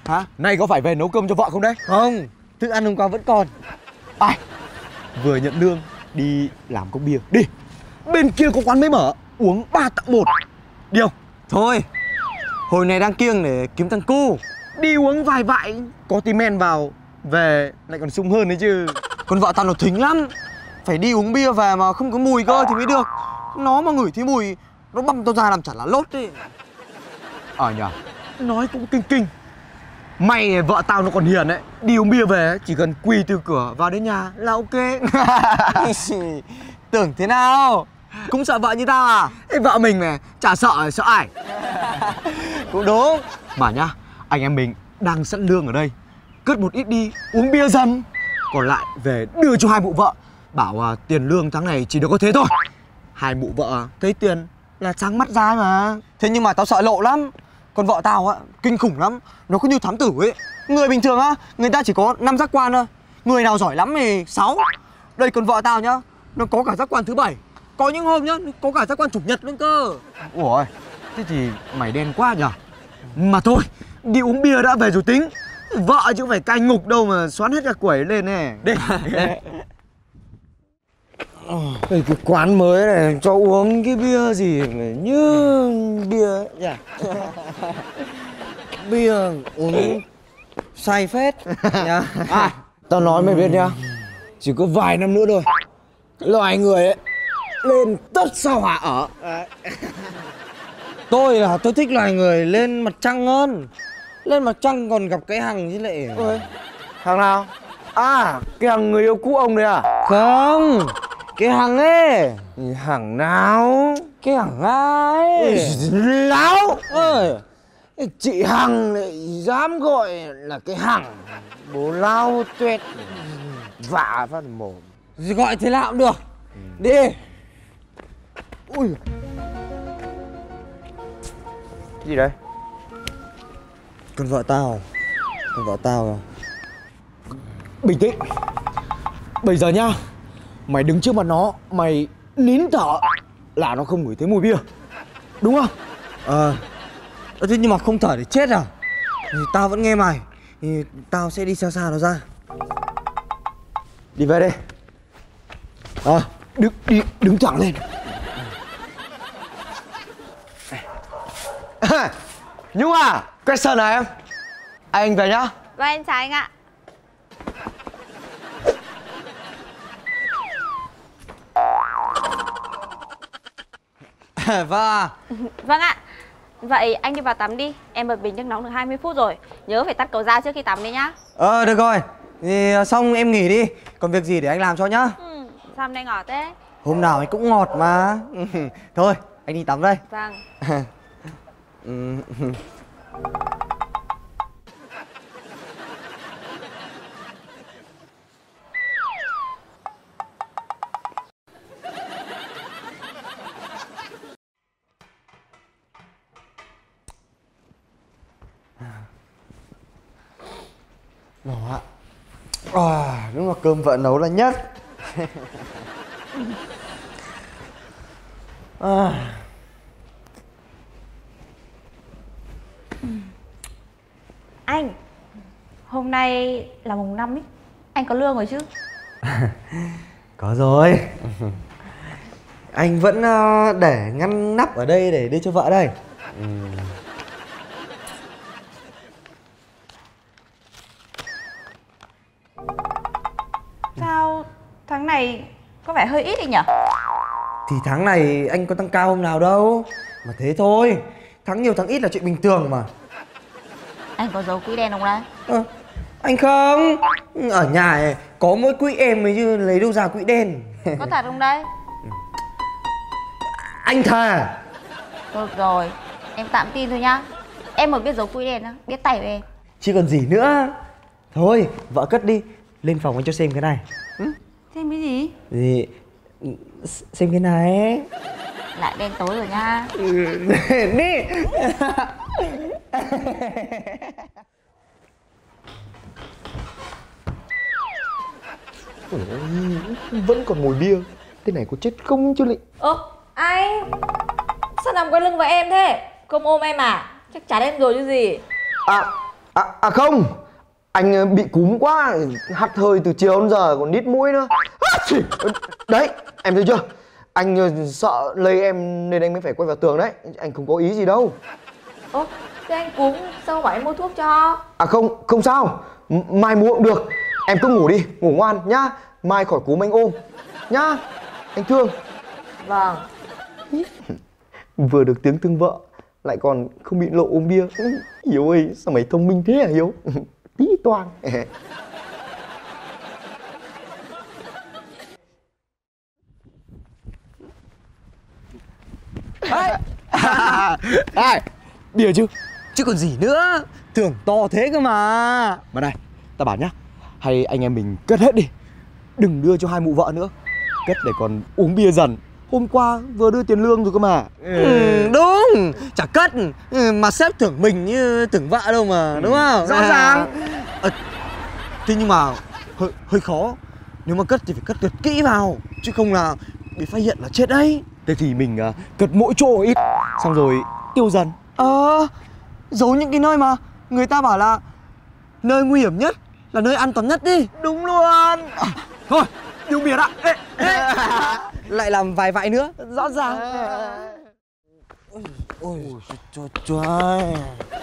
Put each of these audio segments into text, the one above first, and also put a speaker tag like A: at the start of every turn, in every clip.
A: Hả?
B: Nay có phải về nấu cơm cho vợ không đấy?
A: Không, thức ăn hôm qua vẫn còn.
B: Ai? Vừa nhận lương đi làm cốc bia. Đi. Bên kia có quán mới mở, uống 3 tặng 1. Đi không?
A: Thôi, hồi này đang kiêng để kiếm thằng cu.
B: Đi uống vài vại, có tí men vào, về lại còn sung hơn đấy chứ.
A: Con vợ tao nó thính lắm. Phải đi uống bia về mà không có mùi cơ thì mới được. Nó mà ngửi thấy mùi, nó băm tao ra làm chả là lốt đi.
B: Nhờ, nói cũng kinh kinh. May vợ tao nó còn hiền đấy. Đi uống bia về chỉ cần quỳ từ cửa vào đến nhà là ok.
A: Tưởng thế nào? Cũng sợ vợ như tao à?
B: Ê, vợ mình mà chả sợ, sợ ai.
A: Cũng đúng.
B: Mà nhá, anh em mình đang sẵn lương ở đây, cất một ít đi uống bia dần, còn lại về đưa cho hai mụ vợ. Bảo tiền lương tháng này chỉ được có thế thôi. Hai mụ vợ thấy tiền là sáng mắt ra mà.
A: Thế nhưng mà tao sợ lộ lắm. Con vợ tao á, kinh khủng lắm. Nó cứ như thám tử ấy. Người bình thường á, người ta chỉ có 5 giác quan thôi. Người nào giỏi lắm thì 6. Đây con vợ tao nhá, nó có cả giác quan thứ 7. Có những hôm nhá, có cả giác quan chủ nhật luôn cơ.
B: Ủa, thế thì mày đen quá nhở. Mà thôi, đi uống bia đã về rồi tính. Vợ chứ không phải cai ngục đâu mà xoắn hết cả quẩy lên nè. Đi.
A: Cái quán mới này cho uống cái bia gì mà như bia ấy nhỉ? Bia uống say phết nhá. Tao nói mày biết nhá, chỉ có vài năm nữa thôi, loài người ấy lên tất sao hỏa ở. Tôi thích loài người lên mặt trăng hơn. Lên mặt trăng còn gặp cái Hằng chứ lại.
B: Ôi, Hằng nào? Cái Hằng người yêu cũ ông đấy à?
A: Không, cái Hằng ấy.
B: Hằng nào?
A: Cái Hằng ai?
B: Láo
A: ơi. Chị Hằng lại dám gọi là cái Hằng. Bố lao tuyệt. Vả phát mồm. Gọi thế nào cũng được. Đi.
B: Ui. Gì đấy?
A: Con vợ tao. Con vợ tao.
B: Bình tĩnh. Bây giờ nhá, mày đứng trước mặt nó, mày nín thở là nó không ngửi thấy mùi bia, đúng không?
A: Thế nhưng mà không thở để chết à? Thì tao vẫn nghe mày. Thì tao sẽ đi xa xa nó ra.
B: Đi về đây. Đứng thẳng lên. Nhung à, quét sân này em. Anh về nhá.
C: Vâng, em chào anh ạ.
A: Vâng.
C: Vâng ạ. Vậy anh đi vào tắm đi. Em bật bình nước nóng được 20 phút rồi. Nhớ phải tắt cầu dao trước khi tắm đấy nhá.
A: Được rồi. Thì xong em nghỉ đi. Còn việc gì để anh làm cho nhá.
C: Sao hôm nay ngọt thế?
A: Hôm nào anh cũng ngọt mà. Thôi, anh đi tắm đây.
C: Vâng.
A: Đúng là cơm vợ nấu là nhất.
C: Anh, hôm nay là mùng 5 ấy. Anh có lương rồi chứ?
A: Có rồi. Anh vẫn để ngăn nắp ở đây để đưa cho vợ đây.
C: Sao tháng này có vẻ hơi ít đi nhỉ?
A: Thì tháng này anh có tăng cao hôm nào đâu. Mà thế thôi. Tháng nhiều tháng ít là chuyện bình thường mà.
C: Anh có giấu quỹ đen không đấy?
A: Anh không. Ở nhà này, có mỗi quỹ em mới chứ lấy đâu ra quỹ đen.
C: Có thật không đấy?
A: Anh thà.
C: Được rồi, em tạm tin thôi nhá. Em mà biết giấu quỹ đen á, biết tay với em.
A: Chứ còn gì nữa. Thôi, vợ cất đi. Lên phòng anh cho xem cái này.
C: Xem cái gì?
A: Thì xem cái này.
C: Lại đen tối rồi nha.
A: Đi.
B: Vẫn còn mùi bia. Thế này có chết không chứ lị.
D: Anh sao nằm quay lưng với em thế? Không ôm em à? Chắc chắn em rồi chứ gì.
B: Không, anh bị cúm quá, hắt hơi từ chiều đến giờ còn nít mũi nữa. Đấy, em thấy chưa? Anh sợ lây em nên anh mới phải quay vào tường đấy. Anh không có ý gì đâu.
C: Ơ, thế anh cúm sao bảo em mua thuốc cho?
B: Không sao. Mai mua cũng được. Em cứ ngủ đi, ngủ ngoan nhá. Mai khỏi cúm anh ôm nhá. Anh thương.
C: Vâng.
B: Vừa được tiếng thương vợ, lại còn không bị lộ uống bia. Hiếu ơi, sao mày thông minh thế hả Hiếu? Tí toang. Bia chứ?
A: Chứ còn gì nữa, tưởng to thế cơ mà.
B: Mà này, tao bảo nhá, hay anh em mình cất hết đi, đừng đưa cho hai mụ vợ nữa. Cất để còn uống bia dần. Hôm qua vừa đưa tiền lương rồi cơ mà.
A: Đúng, chả cất mà sếp tưởng mình như tưởng vợ đâu mà, đúng không?
B: Rõ ràng.
A: Thế nhưng mà hơi khó. Nếu mà cất thì phải cất thật kỹ vào, chứ không là bị phát hiện là chết đấy.
B: Thế thì mình cất mỗi chỗ ít, xong rồi tiêu dần.
A: Giấu những cái nơi mà người ta bảo là nơi nguy hiểm nhất là nơi an toàn nhất đi.
B: Đúng luôn. Thôi, đi uống bia đã.
A: Lại làm vài vại nữa.
B: Rõ ràng.
A: Ôi trời trời.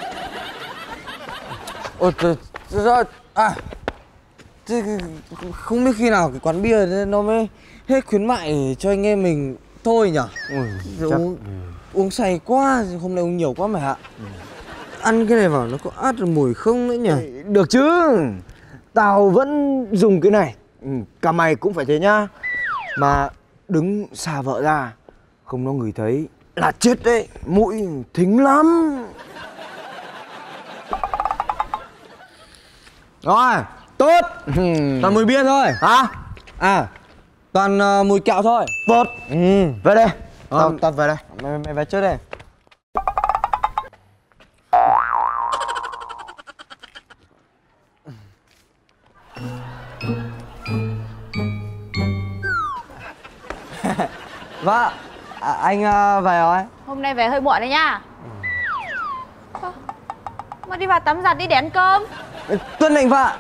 A: Ôi trời trời. Thế không biết khi nào cái quán bia nó mới hết khuyến mại cho anh em mình thôi nhở? Uống say quá, hôm nay uống nhiều quá mày ạ. Ăn cái này vào nó có át được mùi không nữa nhỉ?
B: Được chứ. Tao vẫn dùng cái này. Cả mày cũng phải thế nhá. Mà đứng xa vợ ra, không nó ngửi thấy là chết đấy. Mũi thính lắm.
A: Rồi, tốt. Toàn mùi bia thôi.
B: Hả?
A: Toàn mùi kẹo thôi.
B: Tốt. Về đây.
A: Tao về đây. Mày về trước đây. Vâng, anh về rồi.
C: Hôm nay về hơi muộn đấy nhá. Mà đi vào tắm giặt đi để ăn cơm.
A: Tuân lệnh vợ.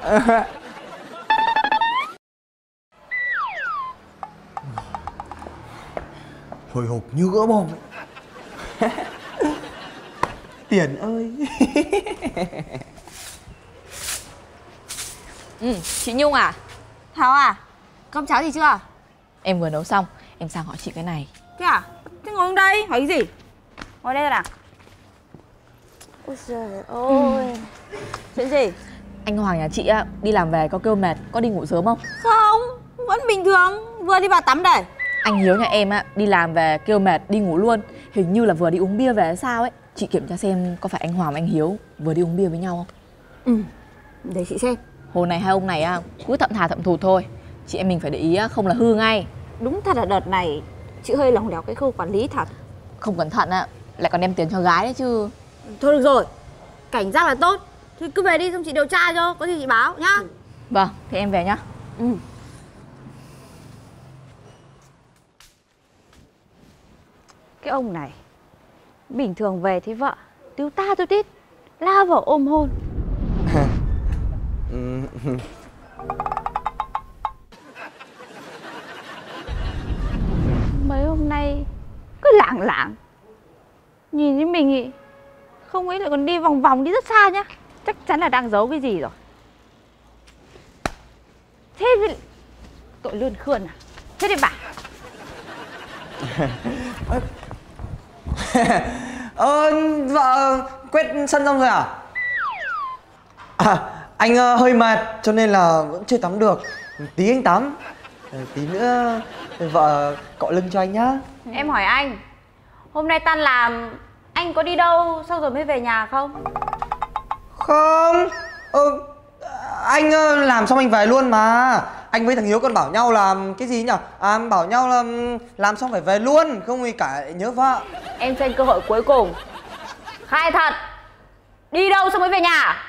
B: Hồi hộp như gỡ bom ấy.
A: Tiền ơi.
C: Chị Nhung à? Thảo à? Cơm cháo gì chưa?
D: Em vừa nấu xong, em sang hỏi chị cái này.
C: Thế à? Thế ngồi đây, hỏi cái gì? Ngồi đây rồi nào. Ôi trời ơi. Chuyện gì?
D: Anh Hoàng nhà chị á, đi làm về có kêu mệt, có đi ngủ sớm không?
C: Không, vẫn bình thường. Vừa đi vào tắm đây.
D: Anh Hiếu nhà em á, đi làm về kêu mệt, đi ngủ luôn. Hình như là vừa đi uống bia về hay sao ấy. Chị kiểm tra xem có phải anh Hoàng và anh Hiếu vừa đi uống bia với nhau không?
C: Để chị xem.
D: Hồi này hai ông này á, cứ thậm thà thậm thụt thôi. Chị em mình phải để ý á, không là hư ngay.
C: Đúng thật là đợt này chị hơi lỏng lẻo cái khâu quản lý thật.
D: Không cẩn thận á, lại còn đem tiền cho gái đấy chứ.
C: Thôi được rồi, cảnh giác là tốt. Thì cứ về đi xong chị điều tra cho, có gì chị báo nhá.
D: Vâng, thế em về nhá.
C: Cái ông này bình thường về thấy vợ tíu ta tôi tít, lao vào ôm hôn. Mấy hôm nay cứ lảng lảng, nhìn thấy mình ý, không ấy lại còn đi vòng vòng đi rất xa nhá. Chắc chắn là đang giấu cái gì rồi. Thế với tội lươn khươn à? Thế thì bà
A: Vợ quét sân xong rồi à? Anh hơi mệt cho nên là vẫn chưa tắm được. Tí anh tắm. Tí nữa vợ cọ lưng cho anh nhá.
C: em hỏi anh, hôm nay tan làm anh có đi đâu xong rồi mới về nhà không?
A: Không. Anh làm xong anh về luôn mà. Anh với thằng Hiếu còn bảo nhau là cái gì nhỉ? Bảo nhau là làm xong phải về luôn, không thì cả nhớ vợ.
C: Em dành cơ hội cuối cùng, khai thật, đi đâu xong mới về nhà?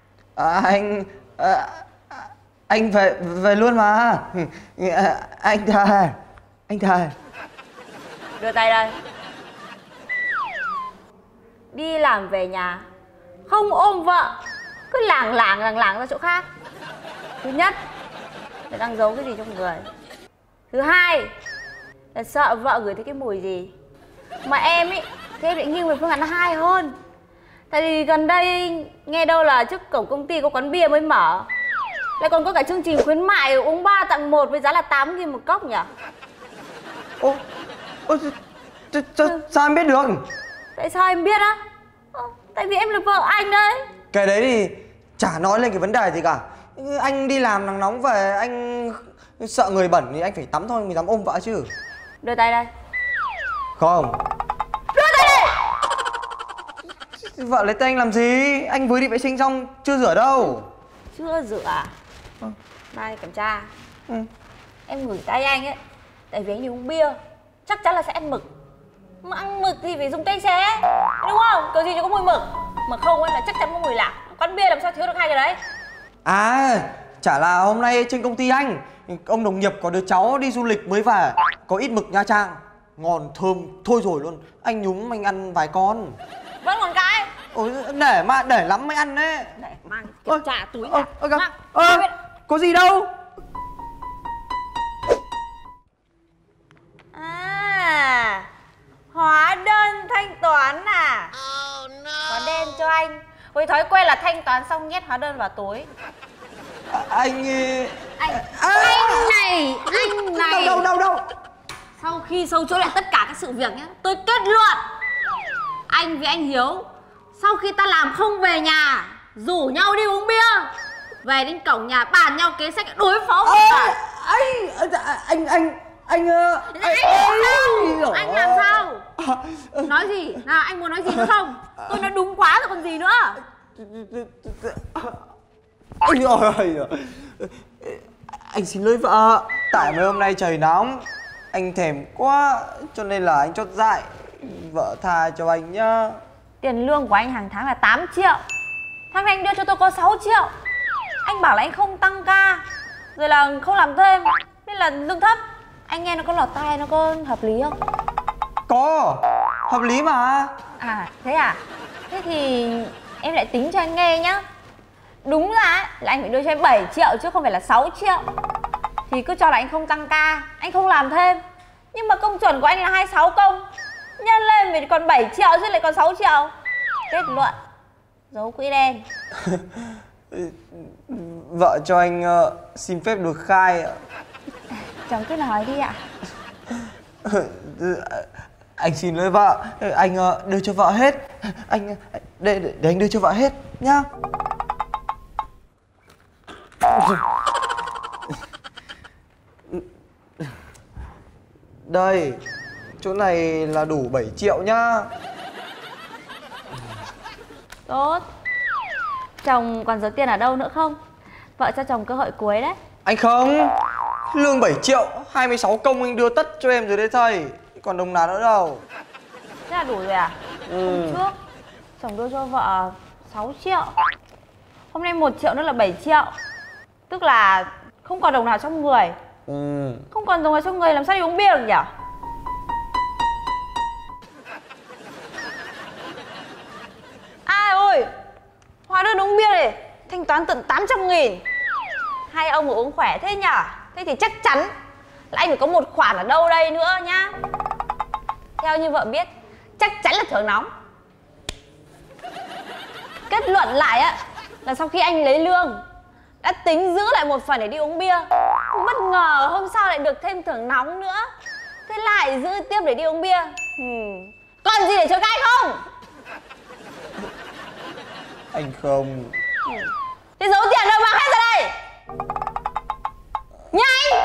A: Anh về luôn mà. Anh thề.
C: Đưa tay đây. Đi làm về nhà không ôm vợ, cứ lảng lảng ra chỗ khác. Thứ nhất là đang giấu cái gì trong người. Thứ hai là sợ vợ gửi thấy cái mùi gì. Mà em ý thì em lại nghiêng về phương án hai hơn. Tại vì gần đây nghe đâu là trước cổng công ty có quán bia mới mở, lại còn có cả chương trình khuyến mại uống 3 tặng 1 với giá là 8.000 một cốc nhỉ?
A: Ô, sao em biết được?
C: Tại sao em biết á? Tại vì em là vợ anh đấy.
A: Cái đấy thì chả nói lên cái vấn đề gì cả. Anh đi làm nắng nóng về, anh sợ người bẩn thì anh phải tắm thôi, mới dám ôm vợ chứ.
C: Đưa tay đây.
A: Không.
C: Đưa tay đây.
A: Vợ lấy tay anh làm gì? Anh vừa đi vệ sinh xong, chưa rửa đâu.
C: Chưa rửa à? Đây kiểm tra. Em ngửi tay anh ấy. Tại vì anh đi uống bia, chắc chắn là sẽ ăn mực. Mà ăn mực thì phải dùng tay xé, đúng không? Kiểu gì cho có mùi mực. Mà không ấy là chắc chắn có mùi lạc. Quán bia làm sao thiếu được hai cái đấy.
A: À, chả là hôm nay trên công ty anh, ông đồng nghiệp có đứa cháu đi du lịch mới về, có ít mực Nha Trang, ngon thơm thôi rồi luôn. Anh nhúng anh ăn vài con.
C: Vẫn còn cái.
A: Ôi, để lắm mới ăn đấy.
C: Để mang kiểm tra túi nhá.
A: Có gì đâu.
C: À, hóa đơn thanh toán à? Hóa đơn cho anh. Với thói quen là thanh toán xong nhét hóa đơn vào túi.
A: Anh
C: này.
A: Đâu.
C: Sau khi sâu chuỗi lại tất cả các sự việc nhé, tôi kết luận anh với anh Hiếu sau khi ta làm không về nhà, rủ nhau đi uống bia, về đến cổng nhà bàn nhau kế sách đối phó với cả.
A: Anh
C: làm sao? Nói gì? Nào anh muốn nói gì nữa không? Tôi nói đúng quá rồi còn gì nữa.
A: Anh xin lỗi vợ. Tại mấy hôm nay trời nóng, anh thèm quá cho nên là anh chót dại. Vợ tha cho anh nhá.
C: Tiền lương của anh hàng tháng là 8 triệu. Tháng này anh đưa cho tôi có 6 triệu. Anh bảo là anh không tăng ca, rồi là không làm thêm, nên là lương thấp. Anh nghe nó có lọt tai, nó có hợp lý không?
A: Có, hợp lý mà.
C: À thế à? Thế thì em lại tính cho anh nghe nhá. Đúng ra là anh phải đưa cho em 7 triệu chứ không phải là 6 triệu. Thì cứ cho là anh không tăng ca, anh không làm thêm. Nhưng mà công chuẩn của anh là 26 công, nhân lên thì còn 7 triệu chứ lại còn 6 triệu. Kết luận giấu quỹ đen.
A: Vợ cho anh xin phép được khai ạ.
C: Chồng cứ nói đi ạ.
A: Anh xin lỗi vợ, anh đưa cho vợ hết. Anh để anh đưa cho vợ hết nhá. Đây, chỗ này là đủ 7 triệu nhá.
C: Tốt. Chồng còn giấu tiền ở đâu nữa không? Vợ cho chồng cơ hội cuối đấy.
A: Anh không. Lương 7 triệu, 26 công anh đưa tất cho em rồi đấy thầy. Còn đồng nào nữa đâu.
C: Thế là đủ rồi à? Hôm trước chồng đưa cho vợ 6 triệu. Hôm nay 1 triệu nữa là 7 triệu. Tức là không còn đồng nào trong người. Không còn đồng nào trong người làm sao đi uống bia được nhỉ? Ai ơi, hóa đơn uống bia này thanh toán tận 800.000. Hai ông mà uống khỏe thế nhỉ? Thế thì chắc chắn là anh phải có một khoản ở đâu đây nữa nhá. Theo như vợ biết, chắc chắn là thưởng nóng. Kết luận lại á là sau khi anh lấy lương đã tính giữ lại một phần để đi uống bia. Bất ngờ hôm sau lại được thêm thưởng nóng nữa, thế lại giữ tiếp để đi uống bia. Còn gì để chối cãi không?
A: Anh không.
C: Thế giấu tiền đâu, mang hết ra đây. Nhanh.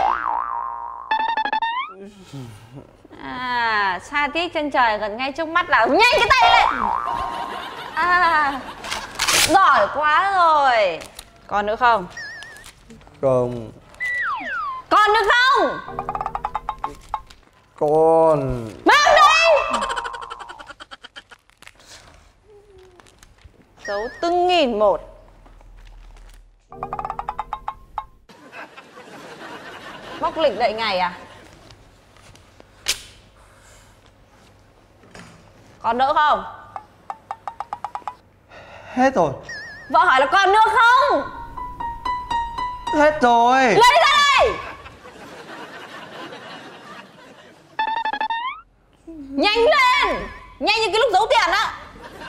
C: À, xa tít chân trời gần ngay trước mắt là nhanh cái tay lên. À, giỏi quá rồi. Còn nữa không?
A: Không.
C: Còn nữa không?
A: Còn.
C: Mang đây. Giấu từng nghìn một. Bóc lịch đợi ngày à? Còn đỡ không?
A: Hết rồi.
C: Vợ hỏi là còn nước không?
A: Hết rồi.
C: Lấy ra đây. Nhanh lên. Nhanh như cái lúc giấu tiền á.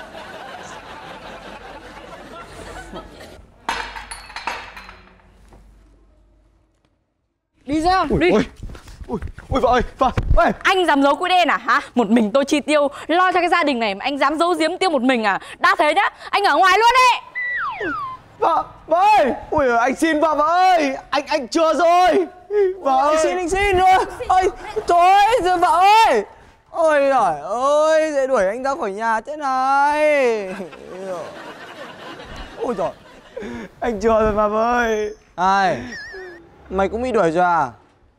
D: Đi ra, đi.
B: Ui vợ ơi, vợ ơi.
D: Anh dám giấu quỹ đen à hả? Một mình tôi chi tiêu, lo cho cái gia đình này mà anh dám giấu giếm tiêu một mình à? Đã thế nhá, anh ở ngoài luôn đi.
B: Vợ ơi. Ui anh xin vợ ơi. Anh chưa rồi. Vợ ơi.
A: Anh xin nữa. Ôi, trời ơi, giờ vợ ơi. Ôi trời ơi, dễ đuổi anh ra khỏi nhà thế này. Ôi trời.
B: Anh chưa rồi mà vợ ơi.
A: Ai? Mày cũng bị đuổi rồi à?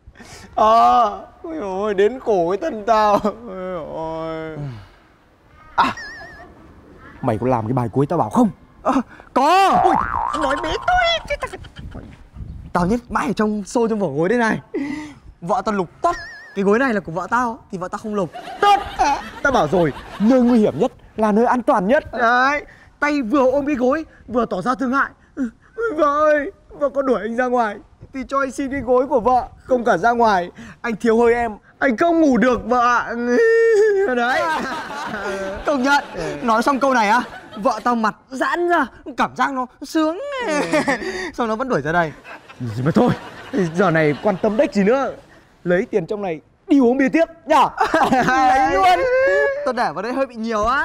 B: Ôi ôi, đến cổ cái thân tao. Ôi ôi. À, mày có làm cái bài cuối tao bảo không?
A: Có.
B: Ôi, nói bé tôi.
A: Tao nhất mãi ở trong xô trong vỏ gối đây này. Vợ tao lục tất. Cái gối này là của vợ tao thì vợ tao không lục.
B: Tất. Tao bảo rồi, nơi nguy hiểm nhất là nơi an toàn nhất. Đấy, tay vừa ôm cái gối vừa tỏ ra thương hại. Vợ ơi, vợ có đuổi anh ra ngoài thì cho anh xin cái gối của vợ. Không cả ra ngoài anh thiếu hơi em, anh không ngủ được vợ ạ. Đấy.
A: Công nhận. Nói xong câu này á, vợ tao mặt giãn ra, cảm giác nó sướng. Xong nó vẫn đuổi ra đây.
B: Gì mà thôi, giờ này quan tâm đếch gì nữa. Lấy tiền trong này đi uống bia tiếp nhá.
A: Lấy luôn. Tao để vào đây hơi bị nhiều ấy.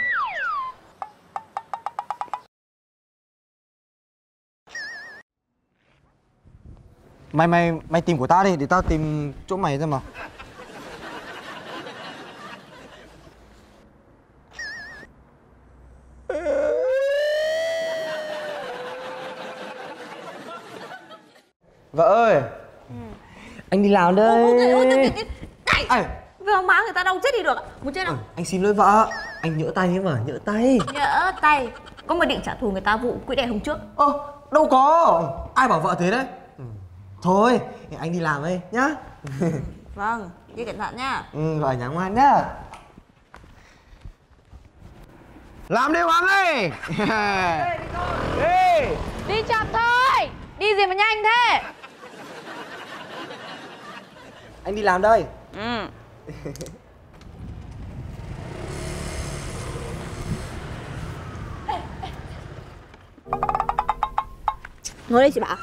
A: Mày tìm của tao đi, để tao tìm chỗ mày xem nào. Vợ ơi. Anh đi làm đây.
C: Này, vừa má người ta đau chết đi được. Muốn chết không?
A: Anh xin lỗi vợ. Anh nhỡ tay ấy mà, nhỡ tay.
C: Nhỡ tay. Có mà định trả thù người ta vụ quỹ đen hôm trước.
A: Đâu có. Ai bảo vợ thế đấy. Thôi, anh đi làm đây nhá.
C: Vâng, đi cẩn thận nhá.
A: Ở nhà ngoan nhá. Làm đi Hoàng ơi. Đi.
D: Đi chậm thôi. Đi gì mà nhanh thế?
A: Anh đi làm đây.
C: Ngồi đây chị bảo.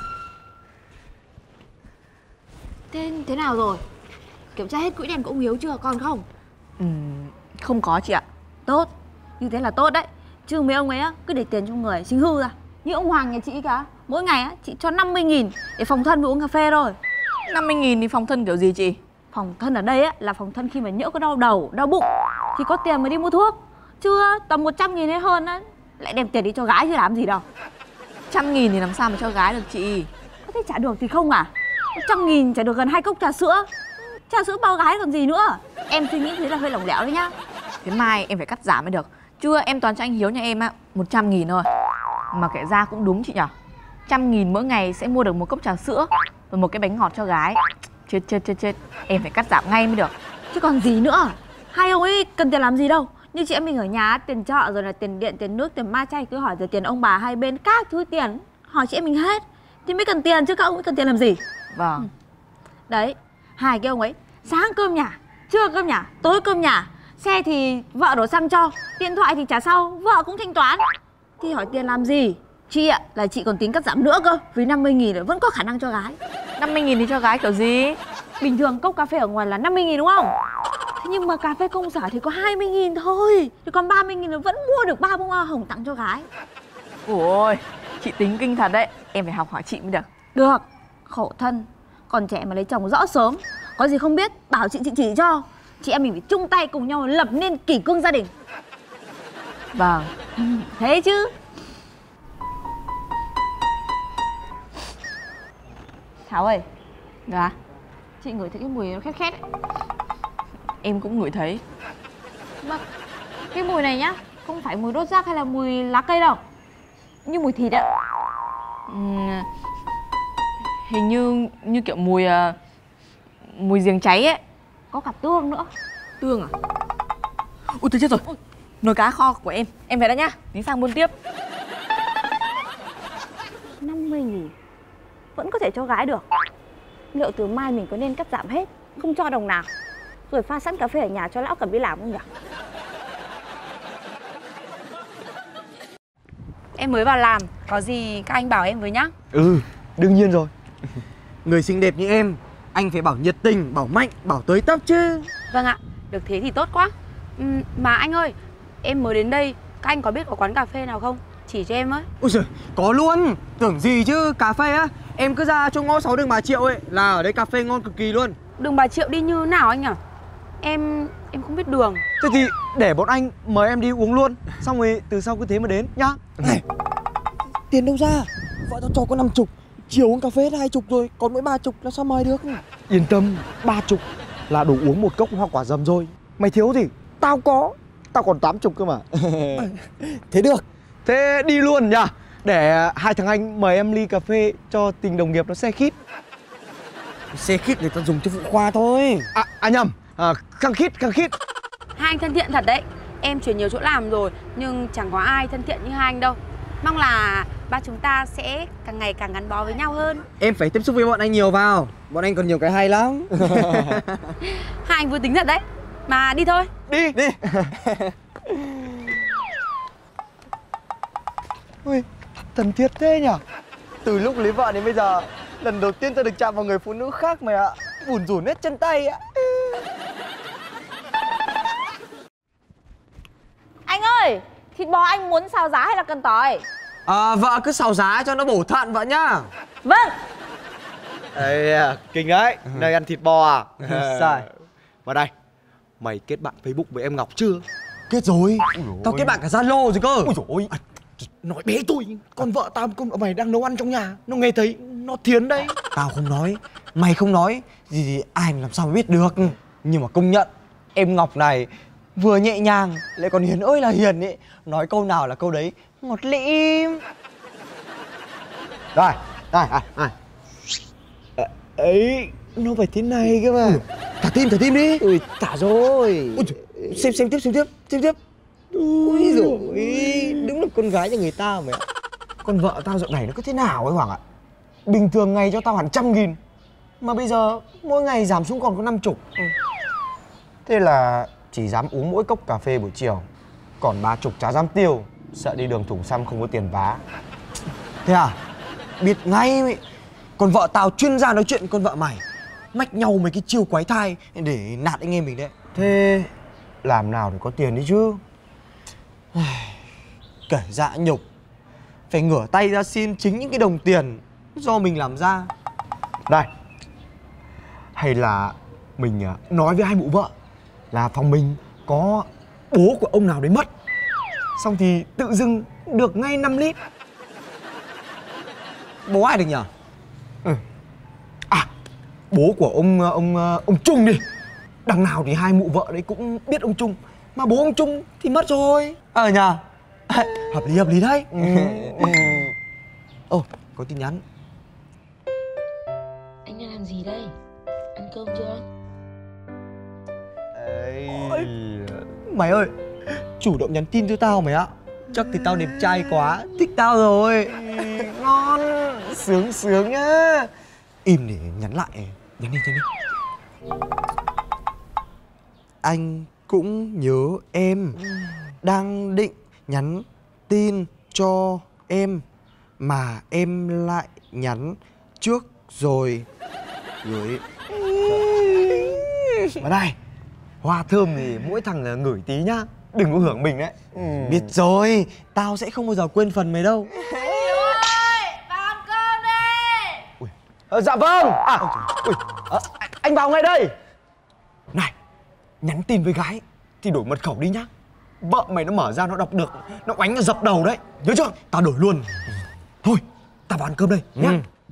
C: Thế nào rồi? Kiểm tra hết quỹ đen của ông Hiếu chưa? Còn không?
D: Không có chị ạ.
C: Tốt. Như thế là tốt đấy. Chứ mấy ông ấy á, cứ để tiền trong người sinh hư ra. Như ông Hoàng nhà chị cả. Mỗi ngày á, chị cho 50.000 để phòng thân với uống cà phê thôi.
D: 50.000 thì phòng thân kiểu gì chị?
C: Phòng thân ở đây á, là phòng thân khi mà nhỡ có đau đầu, đau bụng thì có tiền mới đi mua thuốc. Chứ tầm 100.000 hay hơn á, lại đem tiền đi cho gái chứ làm gì đâu.
D: 100.000 thì làm sao mà cho gái được chị?
C: Có thể trả được thì không à? 100.000 trả được gần 2 cốc trà sữa. Trà sữa bao gái còn gì nữa. Em suy nghĩ thế là hơi lỏng lẻo đấy nhá.
D: Thế mai em phải cắt giảm mới được. Chưa em toàn cho anh Hiếu nhà em á 100.000 thôi. Mà kể ra cũng đúng chị nhở. 100.000 mỗi ngày sẽ mua được một cốc trà sữa và một cái bánh ngọt cho gái. Chết. Em phải cắt giảm ngay mới được.
C: Chứ còn gì nữa. Hai ông ấy cần tiền làm gì đâu. Như chị em mình ở nhà, tiền trọ rồi là tiền điện, tiền nước, tiền ma chay, cứ hỏi rồi tiền ông bà hai bên, các thứ tiền hỏi chị em mình hết. Thì mới cần tiền chứ các ông ấy cần tiền làm gì.
D: Vâng.
C: Đấy, hai cái ông ấy sáng cơm nhà, trưa cơm nhà, tối cơm nhà. Xe thì vợ đổ xăng cho, điện thoại thì trả sau, vợ cũng thanh toán. Thì hỏi tiền làm gì. Chị ạ, là chị còn tính cắt giảm nữa cơ. Vì 50.000 vẫn có khả năng cho gái.
D: 50.000 thì cho gái kiểu gì?
C: Bình thường cốc cà phê ở ngoài là 50.000 đúng không? Thế nhưng mà cà phê công sở thì có 20.000 thôi. Thì còn 30.000 là vẫn mua được 3 bông hoa hồng tặng cho gái.
D: Ôi, chị tính kinh thật đấy. Em phải học hỏi chị mới được.
C: Được, khổ thân. Còn trẻ mà lấy chồng rõ sớm. Có gì không biết, bảo chị chỉ cho. Chị em mình phải chung tay cùng nhau lập nên kỷ cương gia đình.
D: Vâng.
C: Thế chứ. Thảo ơi.
D: Dạ.
C: Chị ngửi thấy cái mùi nó khét khét ấy.
D: Em cũng ngửi thấy.
C: Mà cái mùi này nhá, không phải mùi đốt rác hay là mùi lá cây đâu. Như mùi thịt ạ.
D: Hình như kiểu mùi giềng cháy ấy.
C: Có cả tương nữa.
D: Tương à? Ui tôi chết rồi. Nồi cá kho của em về đã nhá. Tí sang buôn tiếp.
C: 60.000 vẫn có thể cho gái được. Liệu từ mai mình có nên cắt giảm hết, không cho đồng nào, rồi pha sẵn cà phê ở nhà cho lão cầm đi làm không nhỉ?
D: Em mới vào làm, có gì các anh bảo em với nhá.
B: Ừ, đương nhiên rồi.
A: Người xinh đẹp như em, anh phải bảo nhiệt tình, bảo mạnh, bảo tới tấp chứ.
D: Vâng ạ, được thế thì tốt quá. Mà anh ơi, em mới đến đây, các anh có biết có quán cà phê nào không? Chỉ cho em với.
A: Ôi giời, có luôn. Tưởng gì chứ, cà phê á, em cứ ra chỗ ngõ 6 đường Bà Triệu ấy, là ở đây cà phê ngon cực kỳ luôn.
D: Đường Bà Triệu đi như nào anh nhỉ? Em không biết đường.
B: Thế thì để bọn anh mời em đi uống luôn. Xong rồi từ sau cứ thế mà đến nhá.
A: Này, tiền đâu ra? Vợ tao cho có 50, chiều uống cà phê hết 20 rồi, còn mỗi 30 là sao mời được?
B: Yên tâm, 30 là đủ uống một cốc hoa quả dầm rồi. Mày thiếu gì? Tao có. Tao còn 80 cơ mà.
A: Thế được.
B: Thế đi luôn nhá. Để hai thằng anh mời em ly cà phê cho tình đồng nghiệp nó xe khít.
A: Xe khít người ta dùng cho phụ khoa thôi.
B: Nhầm, khăng khít.
D: Hai anh thân thiện thật đấy. Em chuyển nhiều chỗ làm rồi, nhưng chẳng có ai thân thiện như hai anh đâu. Mong là ba chúng ta sẽ càng ngày càng gắn bó với nhau hơn.
A: Em phải tiếp xúc với bọn anh nhiều vào. Bọn anh còn nhiều cái hay lắm.
D: Hai anh vui tính thật đấy. Mà đi thôi.
B: Đi. Ui, thân thiết thế nhở.
A: Từ lúc lấy vợ đến bây giờ, lần đầu tiên tao được chạm vào người phụ nữ khác mày ạ. Bủn rủn hết chân tay ạ.
C: Anh ơi, thịt bò anh muốn xào giá hay là cần tỏi?
A: Vợ cứ xào giá cho nó bổ thận vợ nhá.
C: Vâng.
B: Ê, kinh đấy, nơi ăn thịt bò à?
A: Sai.
B: Vào đây, mày kết bạn Facebook với em Ngọc chưa?
A: Kết rồi. Tao kết bạn cả Zalo rồi cơ.
B: Ôi dồi ôi, nói bé tôi, con vợ tao con vợ mày đang nấu ăn trong nhà, nó nghe thấy nó thiến đấy.
A: Tao không nói, mày không nói, gì thì ai mà làm sao mà biết được. Nhưng mà công nhận, em Ngọc này vừa nhẹ nhàng lại còn hiền ơi là hiền ấy. Nói câu nào là câu đấy ngọt lịm.
B: Đây. Ấy, nó phải thế này cơ mà.
A: Thả tim đi.
B: Ui, thả rồi.
A: Ôi trời, xem tiếp. Ui dồi, đúng là con gái nhà người ta mày ạ.
B: Con vợ tao dạo này nó cứ thế nào ấy Hoàng ạ. Bình thường ngày cho tao hẳn 100.000, mà bây giờ mỗi ngày giảm xuống còn có 50. Thế là chỉ dám uống mỗi cốc cà phê buổi chiều, còn 30 chả dám tiêu, sợ đi đường thủng xăm không có tiền vá.
A: Thế à? Biết ngay mày. Con vợ tao chuyên gia nói chuyện con vợ mày, mách nhau mấy cái chiêu quái thai để nạt anh em mình đấy.
B: Thế làm nào để có tiền đi chứ?
A: Kể dạ nhục, phải ngửa tay ra xin chính những cái đồng tiền do mình làm ra.
B: Đây, hay là mình nói với hai mụ vợ là phòng mình có bố của ông nào đấy mất, xong thì tự dưng được ngay 5 lít.
A: Bố ai được nhở?
B: Bố của ông Trung đi. Đằng nào thì hai mụ vợ đấy cũng biết ông Trung, mà bố ông Trung thì mất rồi.
A: Nhờ.
B: Hợp lý đấy.
A: Ồ, có tin nhắn.
E: Anh đang làm gì đây? Ăn cơm chưa?
A: Ôi, mày ơi, chủ động nhắn tin cho tao mày ạ. Chắc thì tao đẹp trai quá, thích tao rồi.
B: Ngon, sướng nhá.
A: Im để nhắn lại. Nhắn đi. Anh cũng nhớ em, đang định nhắn tin cho em mà em lại nhắn trước rồi. Gửi.
B: Mà này, hoa thơm thì mỗi thằng là ngửi tí nhá, đừng có hưởng mình đấy.
A: Biết rồi, tao sẽ không bao giờ quên phần mày đâu.
C: Hiếu ơi, vào ăn cơm đi.
B: Dạ vâng. Anh vào ngay đây.
A: Này, nhắn tin với gái thì đổi mật khẩu đi nhá.
B: Vợ mày nó mở ra nó đọc được, nó oánh nó dập đầu đấy. Nhớ chưa?
A: Tao đổi luôn.
B: Thôi, tao vào ăn cơm đây nhá.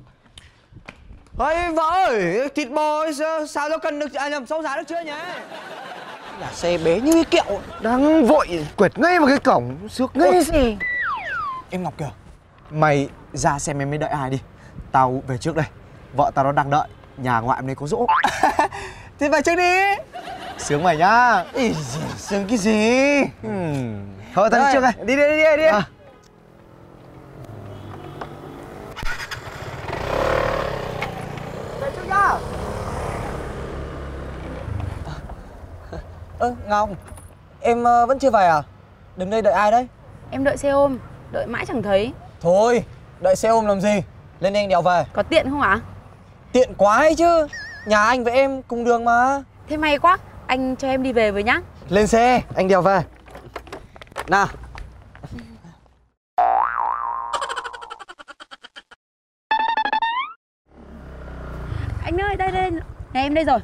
A: Ôi vợ ơi, thịt bò sao cho cân được, nhầm, xấu giá được chưa nhá. Là xe bé như cái kẹo.
B: Đang vội quẹt ngay vào cái cổng, xước ngay gì.
A: Em Ngọc kìa.
B: Mày ra xem em mới đợi ai đi. Tao về trước đây. Vợ tao nó đang đợi, nhà ngoại em đây có giỗ.
A: Thế vào trước đi.
B: Sướng mày nhá.
A: Ý, sướng cái gì.
B: Thôi tao đi trước đây.
A: Đi. Ngọc, em vẫn chưa về à? Đứng đây đợi ai đấy?
C: Em đợi xe ôm, đợi mãi chẳng thấy.
A: Thôi, đợi xe ôm làm gì? Lên đây anh đèo về.
C: Có tiện không ạ?
A: Tiện quá ấy chứ. Nhà anh với em cùng đường mà.
C: Thế may quá, anh cho em đi về với nhá.
A: Lên xe, anh đèo về. Nào.
C: Anh ơi, đây đây, nhà em đây rồi.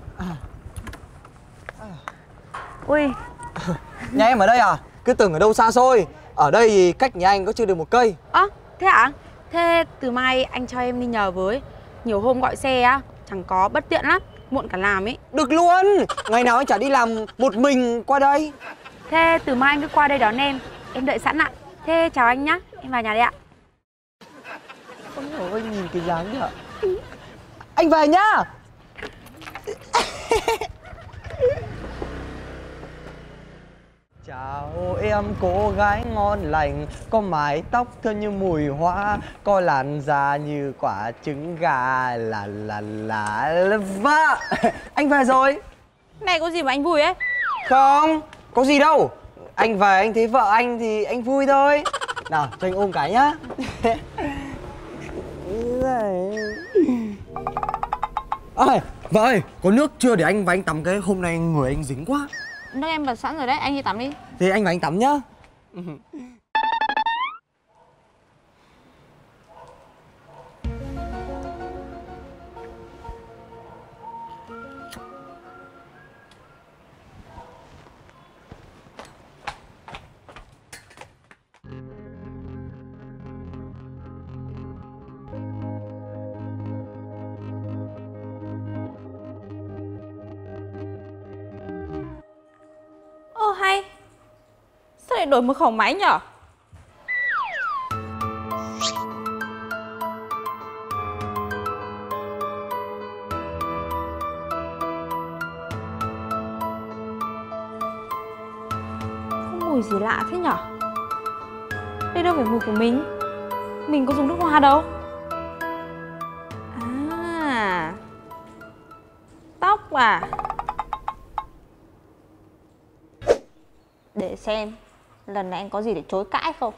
C: Ui,
A: Nhà em ở đây à? Cứ tưởng ở đâu xa xôi. Ở đây thì cách nhà anh có chưa được 1 cây.
C: thế ạ? Thế từ mai anh cho em đi nhờ với. Nhiều hôm gọi xe á, chẳng có, bất tiện lắm, muộn cả làm ấy.
A: Được luôn. Ngày nào anh chả đi làm một mình qua đây.
C: Thế từ mai anh cứ qua đây đón em đợi sẵn ạ. Thế chào anh nhá, em vào nhà đây ạ.
A: Ôi dồi ôi, nhìn cái dáng kìa. Anh về nhá. Chào em cô gái ngon lành, có mái tóc thơm như mùi hoa, có làn da như quả trứng gà, là vợ. Anh về rồi.
C: Này có gì mà anh vui ấy?
A: Không, có gì đâu. Anh về anh thấy vợ anh thì anh vui thôi. Nào, cho anh ôm cái nhá. Ơi, vợ ơi, có nước chưa để anh và anh tắm cái hôm nay người anh dính quá.
C: Nước em bật sẵn rồi đấy, anh đi tắm đi.
A: Thế anh và anh tắm nhá.
C: Ô hay, sao lại đổi mật khẩu máy nhở? Có mùi gì lạ thế nhở? Đây đâu phải mùi của mình có dùng nước hoa đâu. À, tóc à? Để xem lần này anh có gì để chối cãi không.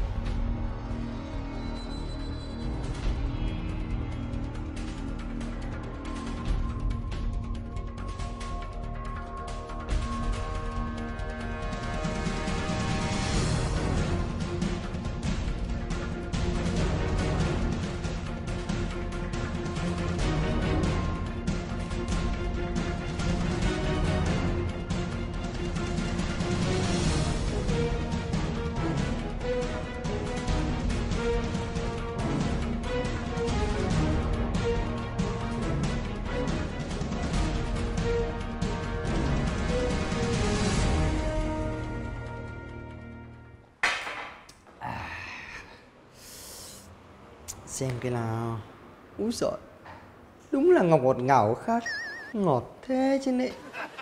A: Xem cái nào. Úi giời, đúng là ngọc ngọt ngào khác. Ngọt thế chứ nệ.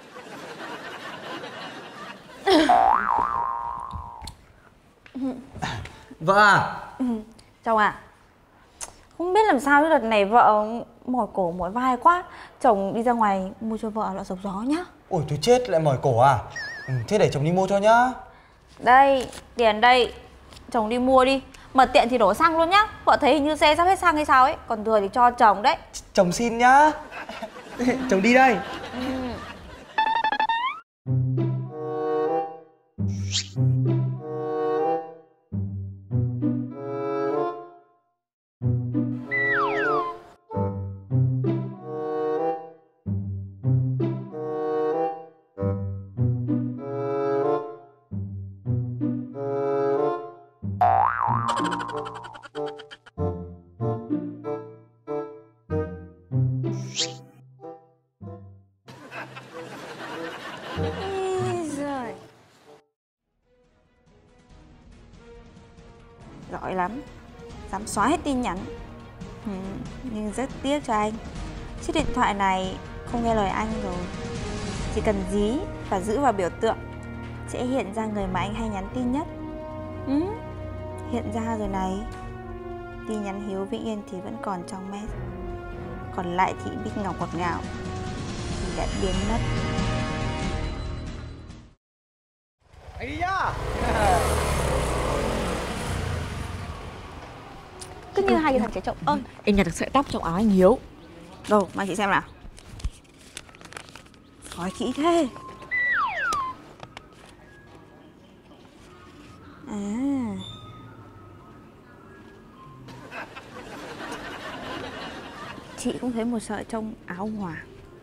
A: Vợ à?
C: Chồng à, không biết làm sao chứ đợt này vợ mỏi cổ mỏi vai quá. Chồng đi ra ngoài mua cho vợ lọ dọc gió nhá.
A: Ôi tôi chết, lại mỏi cổ à? Thế để chồng đi mua cho nhá.
C: Đây, tiền đây, chồng đi mua đi. Mà tiện thì đổ xăng luôn nhá. Vợ thấy hình như xe sắp hết xăng hay sao ấy. Còn thừa thì cho chồng đấy.
A: Chồng xin nhá. Chồng đi đây.
C: Giời. Giỏi lắm, dám xóa hết tin nhắn. Nhưng rất tiếc cho anh. Chiếc điện thoại này không nghe lời anh rồi. Chỉ cần dí và giữ vào biểu tượng sẽ hiện ra người mà anh hay nhắn tin nhất. Hiện ra rồi này. Tin nhắn Hiếu Vĩnh Yên thì vẫn còn trong mess. Còn lại thì Bích Ngọc ngọt ngào thì đã biến mất. hai cái thằng trẻ trâu. Ơ,
D: Em nhặt được sợi tóc trong áo anh Hiếu.
C: đâu, mang chị xem nào. Hỏi kỹ thế. À. Chị cũng thấy một sợi trong áo ông Hoàng.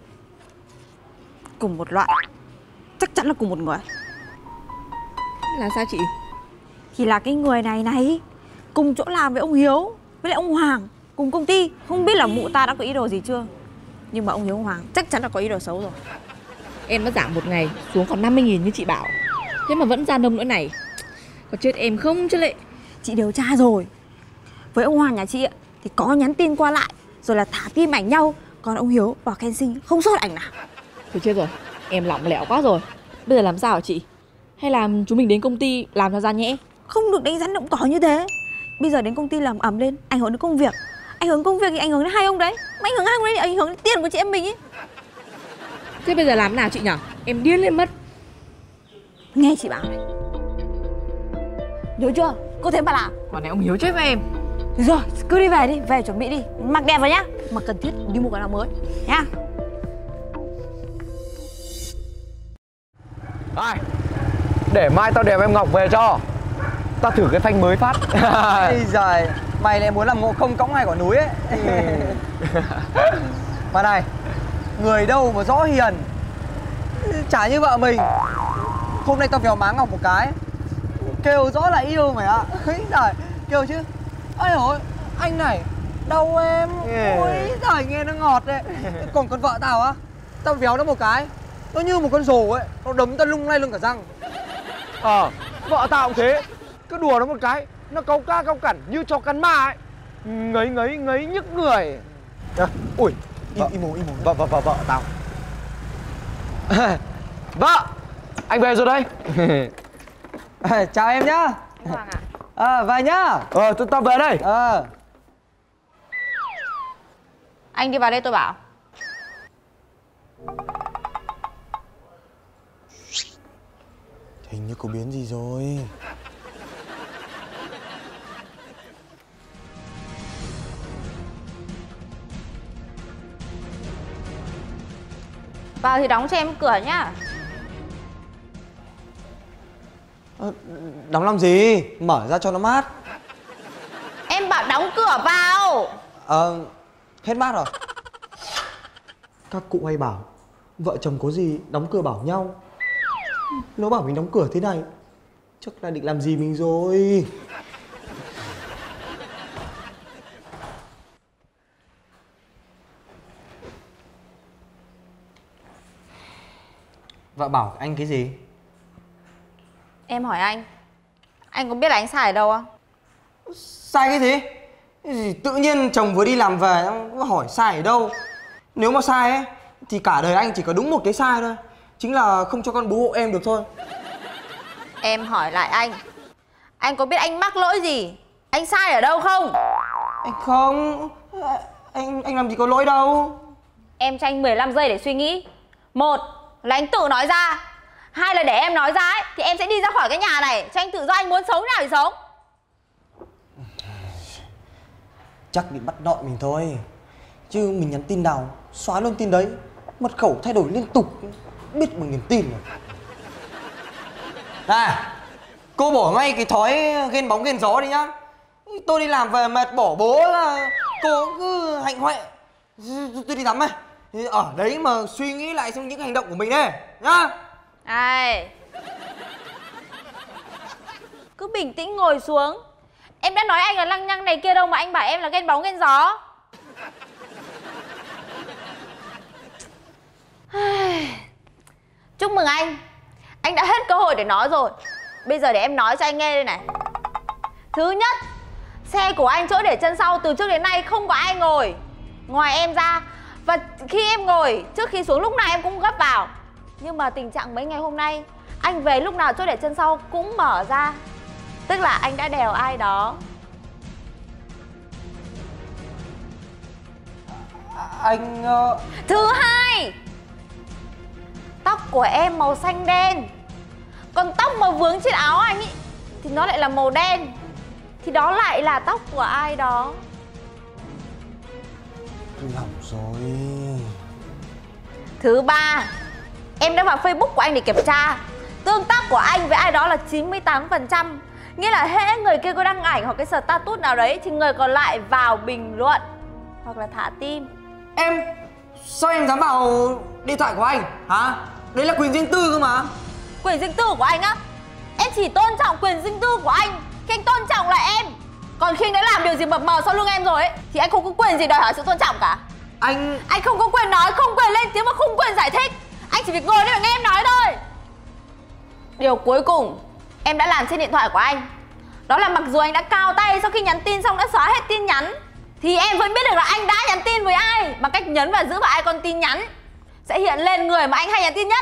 C: Cùng một loại. Chắc chắn là cùng một người.
D: Là sao chị?
C: Thì là cái người này cùng chỗ làm với ông Hiếu với lại ông Hoàng, cùng công ty. Không biết là mụ ta đã có ý đồ gì chưa, nhưng mà ông Hiếu ông Hoàng chắc chắn là có ý đồ xấu rồi.
D: Em đã giảm một ngày xuống còn 50.000 như chị bảo. Thế mà vẫn ra nông nữa này. Có chết em không chứ lệ.
C: Chị điều tra rồi. Với ông Hoàng nhà chị thì có nhắn tin qua lại, rồi là thả tim ảnh nhau. Còn ông Hiếu và Ken Sinh không sót ảnh nào.
D: Thôi chết rồi, em lỏng lẻo quá rồi. Bây giờ làm sao hả chị? Hay là chúng mình đến công ty làm cho ra nhẽ?
C: Không được đánh rắn động cỏ như thế. Bây giờ đến công ty làm ầm lên, ảnh hưởng đến công việc. Ảnh hưởng công việc thì ảnh hưởng đến hai ông đấy. Mà ảnh hưởng hai ông đấy thì ảnh hưởng đến tiền của chị em mình ấy.
D: Thế bây giờ làm nào chị nhở? Em điên lên mất.
C: Nghe chị bảo này. Nhớ chưa? Cô thấy bà làm.
D: Còn này ông Hiếu chết với em.
C: Được rồi, cứ đi về đi, về chuẩn bị đi. Mặc đẹp vào nhá. Mà cần thiết đi mua quần áo mới nhá.
B: Ai? Để mai tao đem em Ngọc về cho. Tao thử cái phanh mới phát.
A: Ây giời, mày lại muốn làm Ngộ Không cõng hai quả núi ấy. Mà này, người đâu mà rõ hiền, chả như vợ mình. Hôm nay tao véo má Ngọc một cái, kêu rõ là yêu mày ạ. Ấy giời, kêu chứ. Ây ôi, anh này, đau em. Ôi giời, nghe nó ngọt đấy. Còn con vợ tao á, tao véo nó một cái, nó như một con rồ ấy, nó đấm tao lung lay lưng cả răng.
B: Vợ tao cũng thế. Cứ đùa nó một cái, nó cáu ca cáu cẩn như chó cắn ma ấy. Ngấy nhức người. Ui, im mồm. Vợ tao. Vợ, anh về rồi đây.
A: Chào em nhá.
C: Hoàng à?
A: Về nhá.
B: Tao về đây.
C: Anh đi vào đây tôi bảo.
A: Hình như có biến gì rồi.
C: Vào thì đóng cho em cửa nhá.
A: Đóng làm gì? Mở ra cho nó mát.
C: Em bảo đóng cửa vào.
A: Hết mát rồi. Các cụ hay bảo vợ chồng có gì đóng cửa bảo nhau. Nó bảo mình đóng cửa thế này, chắc là định làm gì mình rồi. Vợ bảo anh cái gì?
C: Em hỏi anh có biết là anh sai ở đâu không?
A: Sai cái gì? Tự nhiên chồng vừa đi làm về nó hỏi sai ở đâu. Nếu mà sai ấy thì cả đời anh chỉ có đúng một cái sai thôi, chính là không cho con bú hộ em được thôi.
C: Em hỏi lại anh có biết anh mắc lỗi gì? Anh sai ở đâu không?
A: Anh không, anh làm gì có lỗi đâu.
C: Em cho anh 15 giây để suy nghĩ. 1 là anh tự nói ra. 2 là để em nói ra ấy, thì em sẽ đi ra khỏi cái nhà này, cho anh tự do anh muốn sống nào thì sống.
A: Chắc bị bắt nợ mình thôi. Chứ mình nhắn tin nào xóa luôn tin đấy, mật khẩu thay đổi liên tục, biết bằng niềm tin rồi. Này, cô bỏ ngay cái thói ghen bóng ghen gió đi nhá. Tôi đi làm về mệt bỏ bố là cô cứ hạnh hoẹ. Tôi đi tắm này, ở đấy mà suy nghĩ lại xem những hành động của mình đây nhá.
C: Này, cứ bình tĩnh ngồi xuống. Em đã nói anh là lăng nhăng này kia đâu mà anh bảo em là ghen bóng ghen gió. Chúc mừng anh đã hết cơ hội để nói rồi. Bây giờ để em nói cho anh nghe đây này. Thứ nhất, xe của anh chỗ để chân sau từ trước đến nay không có ai ngồi ngoài em ra. Và khi em ngồi, trước khi xuống lúc nào em cũng gấp vào. Nhưng mà tình trạng mấy ngày hôm nay, anh về lúc nào chỗ để chân sau cũng mở ra. Tức là anh đã đèo ai đó.
A: Anh...
C: Thứ hai, tóc của em màu xanh đen, còn tóc mà vướng trên áo anh ý thì nó lại là màu đen. Thì đó lại là tóc của ai đó.
A: Hỏng rồi.
C: Thứ ba, em đã vào Facebook của anh để kiểm tra. Tương tác của anh với ai đó là 98%. Nghĩa là hễ người kia có đăng ảnh hoặc cái status nào đấy thì người còn lại vào bình luận hoặc là thả tim.
A: Em, sao em dám vào điện thoại của anh hả? Đấy là quyền riêng tư cơ mà.
C: Quyền riêng tư của anh á? Em chỉ tôn trọng quyền riêng tư của anh khi anh tôn trọng lại em. Còn khi anh đã làm điều gì mập mờ sau lưng em rồi ấy thì anh không có quyền gì đòi hỏi sự tôn trọng cả. Anh không có quyền nói, không quyền lên tiếng mà không quyền giải thích. Anh chỉ việc ngồi đây và nghe em nói thôi. Điều cuối cùng em đã làm trên điện thoại của anh, đó là mặc dù anh đã cao tay sau khi nhắn tin xong đã xóa hết tin nhắn, thì em vẫn biết được là anh đã nhắn tin với ai bằng cách nhấn và giữ vào icon tin nhắn. Sẽ hiện lên người mà anh hay nhắn tin nhất.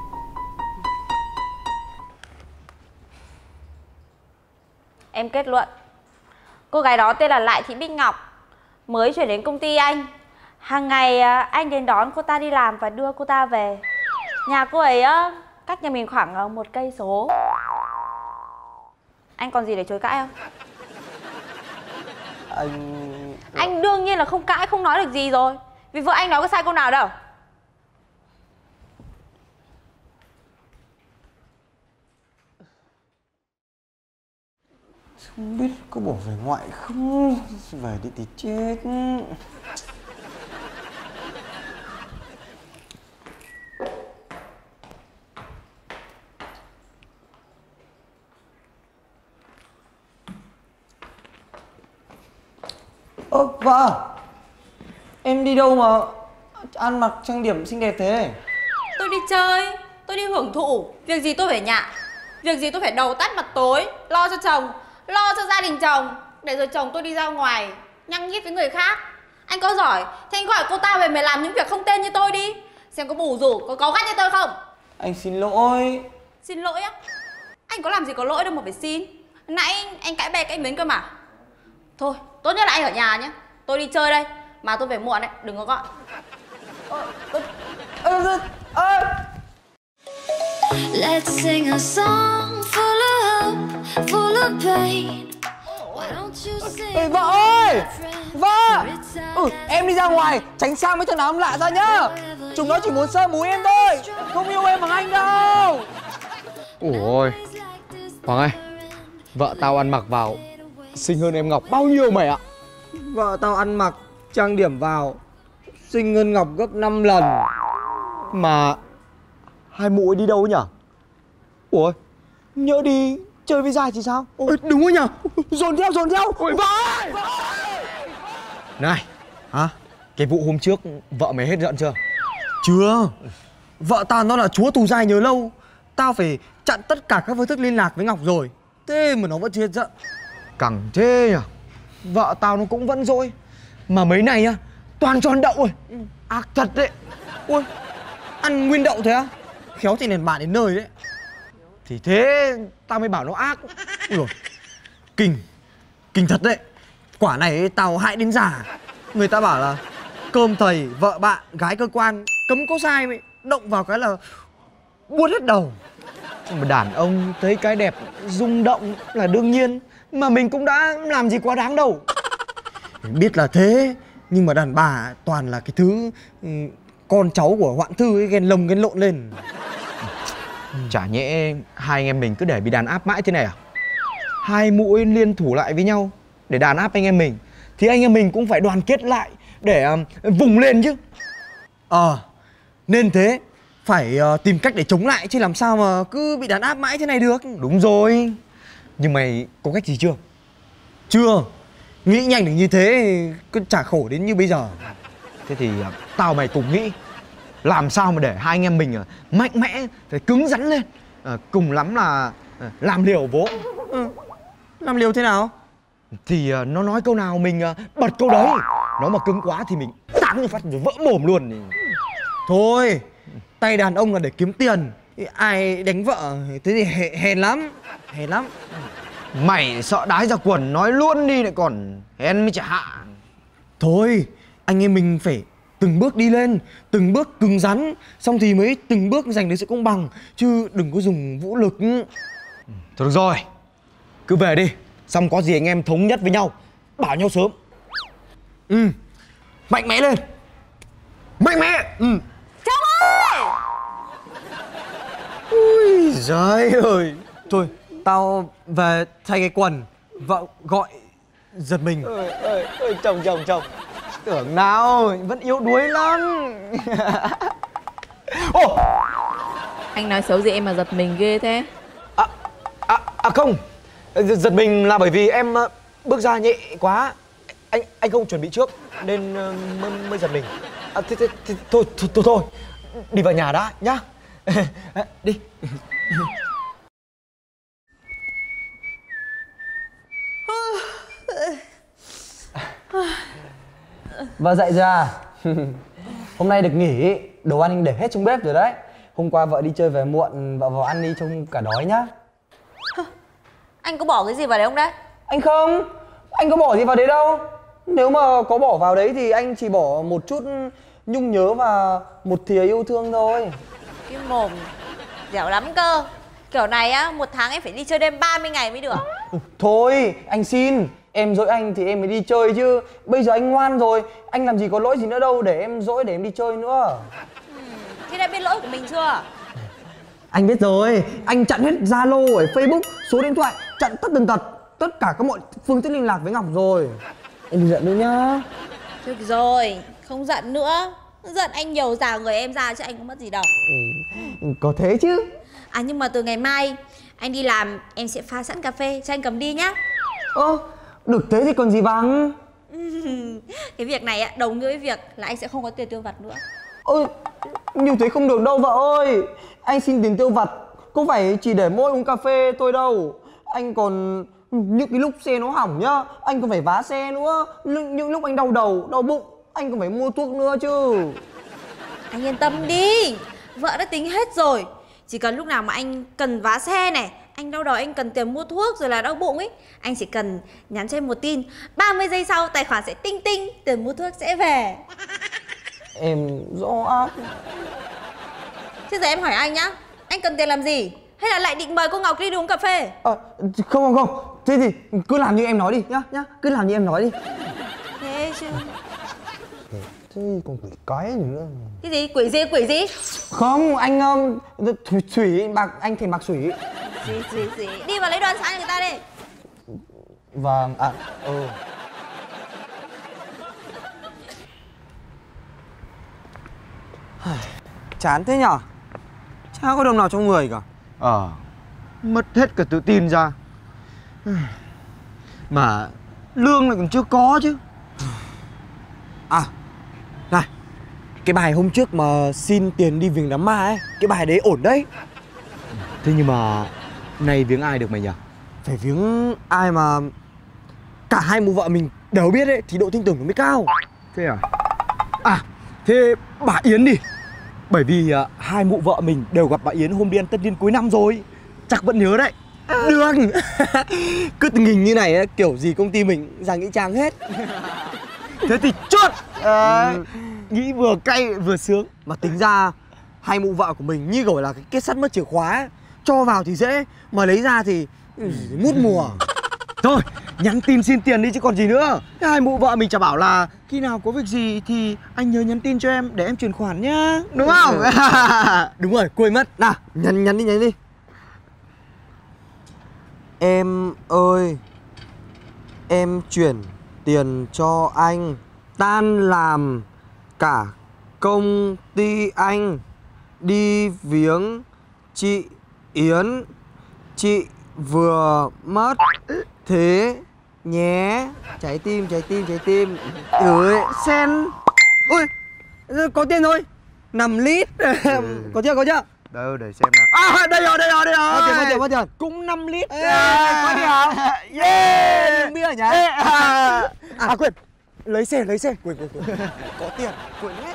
C: Em kết luận, cô gái đó tên là Lại Thị Bích Ngọc, mới chuyển đến công ty anh. Hàng ngày anh đến đón cô ta đi làm và đưa cô ta về. Nhà cô ấy cách nhà mình khoảng 1 cây số. Anh còn gì để chối cãi không? Anh đương nhiên là không cãi, không nói được gì rồi. Vì vợ anh nói có sai câu nào đâu.
A: Không biết có bỏ về ngoại không? Về đi thì chết. Ơ vợ, em đi đâu mà ăn mặc trang điểm xinh đẹp thế?
C: Tôi đi chơi, tôi đi hưởng thụ. Việc gì tôi phải nhạ, việc gì tôi phải đầu tắt mặt tối, lo cho chồng, lo cho gia đình chồng, để rồi chồng tôi đi ra ngoài nhăng nhít với người khác. Anh có giỏi thì anh gọi cô ta về mà làm những việc không tên như tôi đi, xem có bù rủ, có cáu gắt như tôi không.
A: Anh xin lỗi.
C: Xin lỗi á? Anh có làm gì có lỗi đâu mà phải xin. Nãy anh cãi bè cãi miếng cơ mà. Thôi, tốt nhất là anh ở nhà nhé. Tôi đi chơi đây, mà tôi về muộn đấy, đừng có gọi.
F: Let's sing a song full of hope, full of pain. Why don't you sing?
A: Vợ ơi! Vợ! Em đi ra ngoài, tránh xa mấy thằng đàn ông lạ ra nhá. Chúng nó chỉ muốn sơ múi em thôi, không yêu em bằng anh đâu.
B: Ôi Hoàng ơi, vợ tao ăn mặc vào xinh hơn em Ngọc bao nhiêu mày ạ?
A: Vợ tao ăn mặc, trang điểm vào xinh hơn Ngọc gấp 5 lần.
B: Mà hai mụ ấy đi đâu nhở? Ủa, nhỡ đi chơi với Giai thì sao?
A: Đúng rồi nhở? Dồn theo. Vợ ơi!
B: Này, hả? Cái vụ hôm trước vợ mày hết giận chưa?
A: Chưa. Vợ tao nó là chúa tù dai nhớ lâu. Tao phải chặn tất cả các phương thức liên lạc với Ngọc rồi. Thế mà nó vẫn chưa hết giận.
B: Cẳng thế nhở? Vợ tao nó cũng vẫn dỗi. Mà mấy này á, toàn cho ăn đậu rồi. Ác thật đấy.
A: Ui, ăn nguyên đậu thế á? Khéo thì nền bản đến nơi đấy.
B: Thì thế tao mới bảo nó ác.
A: Ui dồi, kinh thật đấy. Quả này ấy, tao hại đến già. Người ta bảo là cơm thầy, vợ bạn, gái cơ quan, cấm có sai mày. Động vào cái là buốt hết đầu.
B: Mà đàn ông thấy cái đẹp rung động là đương nhiên. Mà mình cũng đã làm gì quá đáng đâu.
A: Biết là thế, nhưng mà đàn bà toàn là cái thứ con cháu của hoạn thư ấy, ghen lông ghen lộn lên.
B: Chả nhẽ hai anh em mình cứ để bị đàn áp mãi thế này à? Hai mũi liên thủ lại với nhau để đàn áp anh em mình, thì anh em mình cũng phải đoàn kết lại để vùng lên chứ.
A: Nên thế phải tìm cách để chống lại, chứ làm sao mà cứ bị đàn áp mãi thế này được.
B: Đúng rồi. Nhưng mày có cách gì chưa?
A: Chưa. Nghĩ nhanh được như thế cứ chả khổ đến như bây giờ.
B: Thế thì tao mày cùng nghĩ làm sao mà để hai anh em mình mạnh mẽ, phải cứng rắn lên. Cùng lắm là làm liều bố.
A: Làm liều thế nào?
B: Thì nó nói câu nào mình bật câu đấy. Nó mà cứng quá thì mình táng một phát rồi vỡ mồm luôn.
A: Thôi, tay đàn ông là để kiếm tiền. Ai đánh vợ thế thì hèn lắm. Hèn lắm.
B: Mày sợ đái ra quần nói luôn đi lại còn hèn mới chả hạ.
A: Thôi, anh em mình phải từng bước đi lên, từng bước cứng rắn, xong thì mới từng bước giành được sự công bằng, chứ đừng có dùng vũ lực.
B: Thôi được rồi, cứ về đi, xong có gì anh em thống nhất với nhau, bảo nhau sớm.
A: Mạnh mẽ lên. Mạnh mẽ.
C: Chồng ơi!
A: Ui giời ơi. Thôi, tao về thay cái quần. Vợ gọi giật mình. Ơi, chồng. Tưởng nào, vẫn yếu đuối lắm. Ô,
D: Anh nói xấu gì em mà giật mình ghê thế?
A: không. Giật mình là bởi vì em bước ra nhẹ quá. Anh không chuẩn bị trước nên mới giật mình. Thôi, đi vào nhà đã nhá. Đi. Vợ dậy chưa à? Hôm nay được nghỉ, đồ ăn anh để hết trong bếp rồi đấy. Hôm qua vợ đi chơi về muộn, vợ vào ăn đi trông cả đói nhá.
C: Anh có bỏ cái gì vào đấy không đấy?
A: Anh không, anh có bỏ gì vào đấy đâu. Nếu mà có bỏ vào đấy thì anh chỉ bỏ một chút nhung nhớ và một thìa yêu thương thôi.
C: Cái mồm dẻo lắm cơ. Kiểu này á, một tháng em phải đi chơi đêm 30 ngày mới được.
A: Thôi, anh xin. Em dỗi anh thì em mới đi chơi chứ. Bây giờ anh ngoan rồi, anh làm gì có lỗi gì nữa đâu để em dỗi để em đi chơi nữa.
C: Thế đã biết lỗi của mình chưa?
A: Anh biết rồi, anh chặn hết Zalo ở Facebook, số điện thoại, chặn tất tần tật tất cả các mọi phương thức liên lạc với Ngọc rồi. Em đừng giận nữa nhá.
C: Được rồi, không giận nữa. Giận anh nhiều giả người em ra chứ anh có mất gì đâu.
A: Có thế chứ.
C: À nhưng mà từ ngày mai anh đi làm em sẽ pha sẵn cà phê cho anh cầm đi nhá.
A: Được thế thì còn gì bằng.
C: Cái việc này á, đồng nghĩa với việc là anh sẽ không có tiền tiêu vặt nữa.
A: Như thế không được đâu vợ ơi. Anh xin tiền tiêu vặt có phải chỉ để mỗi uống cà phê thôi đâu. Anh còn những cái lúc xe nó hỏng nhá, anh còn phải vá xe nữa. Những lúc anh đau đầu, đau bụng, anh còn phải mua thuốc nữa chứ.
C: Anh yên tâm đi, vợ đã tính hết rồi. Chỉ cần lúc nào mà anh cần vá xe này, anh đau đầu anh cần tiền mua thuốc rồi là đau bụng ấy, anh chỉ cần nhắn cho em một tin, 30 giây sau tài khoản sẽ tinh tinh, tiền mua thuốc sẽ về.
A: Em rõ ác.
C: Thế giờ em hỏi anh nhá, anh cần tiền làm gì? Hay là lại định mời cô Ngọc đi uống cà phê?
A: Không. Thế thì cứ làm như em nói đi nhá. Cứ làm như em nói đi.
C: Thế chứ.
A: Thế còn quỷ cái gì nữa.
C: Cái gì? Quỷ gì?
A: Không, anh Thủy bạc, anh Thèm Bạc Thủy.
C: Gì? Đi vào lấy đồ ăn sáng cho người ta đi.
A: Vâng, chán thế nhở. Chả có đồng nào trong người cả.
B: Mất hết cả tự tin ra. Mà lương lại còn chưa có chứ.
A: Này, cái bài hôm trước mà xin tiền đi viếng đám ma ấy, cái bài đấy ổn đấy.
B: Thế nhưng mà nay viếng ai được mày nhỉ?
A: Phải viếng ai mà cả hai mụ vợ mình đều biết ấy thì độ tin tưởng nó mới cao.
B: Thế à? Thế bà Yến đi. Bởi vì hai mụ vợ mình đều gặp bà Yến hôm đi ăn tất niên cuối năm rồi. Chắc vẫn nhớ đấy.
A: Được. Cứ tình hình như này ấy, kiểu gì công ty mình ra nghĩa trang hết.
B: Thế thì chốt. Nghĩ vừa cay vừa sướng.
A: Mà tính ra hai mụ vợ của mình như gọi là cái kết sắt mất chìa khóa ấy. Cho vào thì dễ, mà lấy ra thì mút mùa.
B: Thôi, nhắn tin xin tiền đi chứ còn gì nữa. Hai mụ vợ mình chả bảo là khi nào có việc gì thì anh nhớ nhắn tin cho em để em chuyển khoản nhá. Đúng không?
A: Đúng rồi, quên mất. Nào, nhắn đi. Em ơi, em chuyển tiền cho anh. Tan làm cả công ty anh đi viếng chị Yến. Chị vừa mất. Thế nhé. Trái tim. Sen. Ôi, có tiền rồi. 5 lít. Có chưa?
B: Đâu, để xem nào. Đây rồi.
A: Mất tiền.
B: Cũng 5 lít.
A: Có tiền.
B: Yeah.
A: Bia nhá. Quên. Lấy xe. Quên. Có tiền, quên hết.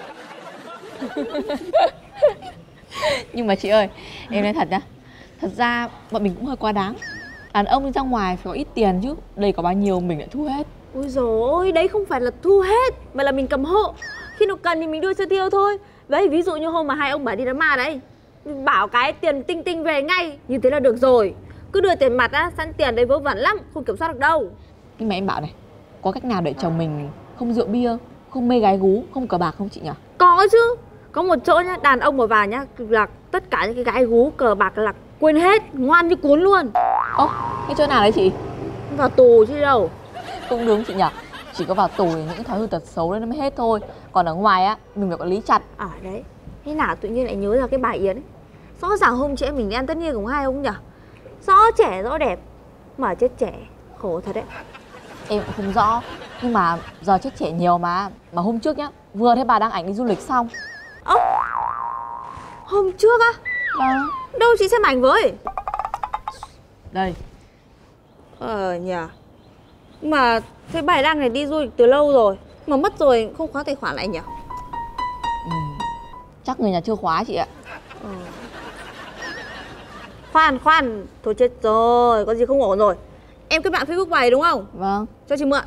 D: Nhưng mà chị ơi, em nói thật nhá. Thật ra bọn mình cũng hơi quá đáng. Đàn ông đi ra ngoài phải có ít tiền chứ. Đây có bao nhiêu mình lại thu hết.
C: Ôi dồi ôi, đấy không phải là thu hết, mà là mình cầm hộ. Khi nào cần thì mình đưa cho tiêu thôi. Đấy, ví dụ như hôm mà hai ông bà đi đám ma đấy, bảo cái tiền tinh tinh về ngay, như thế là được rồi. Cứ đưa tiền mặt á, sẵn tiền đấy vớ vẩn lắm, không kiểm soát được đâu.
D: Nhưng mà em bảo này, có cách nào để chồng mình không rượu bia, không mê gái gú, không cờ bạc không chị nhỉ?
C: Có chứ. Có một chỗ nhá, đàn ông mà vào nhá là tất cả những cái gái gú cờ bạc là quên hết, ngoan như cuốn luôn.
D: Ơ, cái chỗ nào đấy chị?
C: Vào tù chứ đâu.
D: Cũng đúng chị nhỉ. Chỉ có vào tù thì những thói hư tật xấu đấy nó mới hết thôi. Còn ở ngoài á, mình phải quản lý chặt.
C: À đấy, thế nào tự nhiên lại nhớ ra cái bà Yến ấy. Rõ ràng hôm chị em mình đi ăn tất niên cùng hai ông nhỉ. Rõ trẻ rõ đẹp mà chết trẻ, khổ thật đấy.
D: Em cũng không rõ. Nhưng mà giờ chết trẻ nhiều mà. Mà hôm trước nhá, vừa thấy bà đăng ảnh đi du lịch xong.
C: Ơ, hôm trước á?
D: Vâng.
C: Đâu chị xem ảnh với?
D: Đây.
C: Nhỉ. Mà thế bài đăng này đi du lịch từ lâu rồi mà mất rồi, không khóa tài khoản lại nhỉ?
D: Chắc người nhà chưa khóa chị ạ.
C: Khoan, thôi chết rồi, có gì không ổn rồi. Em kết bạn Facebook bài đúng không?
D: Vâng.
C: Cho chị mượn.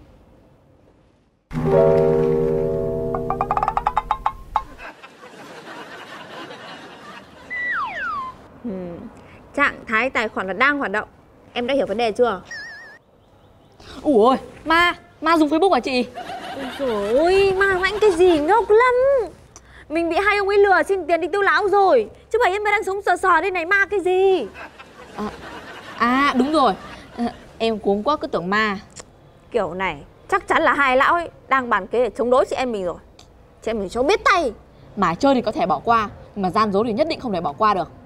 C: Trạng thái tài khoản là đang hoạt động. Em đã hiểu vấn đề chưa?
D: Ủa ôi, ma dùng Facebook hả chị?
C: Ôi dồi ôi, ma lãnh cái gì ngốc lắm. Mình bị hai ông ấy lừa xin tiền đi tiêu lão rồi. Chứ bà Yên mới đang sống sờ sờ đây này, ma cái gì?
D: À đúng rồi. Em cuống quá cứ tưởng ma.
C: Kiểu này chắc chắn là hai lão ấy đang bàn kế để chống đối chị em mình rồi. Chị em mình cho biết tay.
D: Mà chơi thì có thể bỏ qua, nhưng mà gian dối thì nhất định không thể bỏ qua được.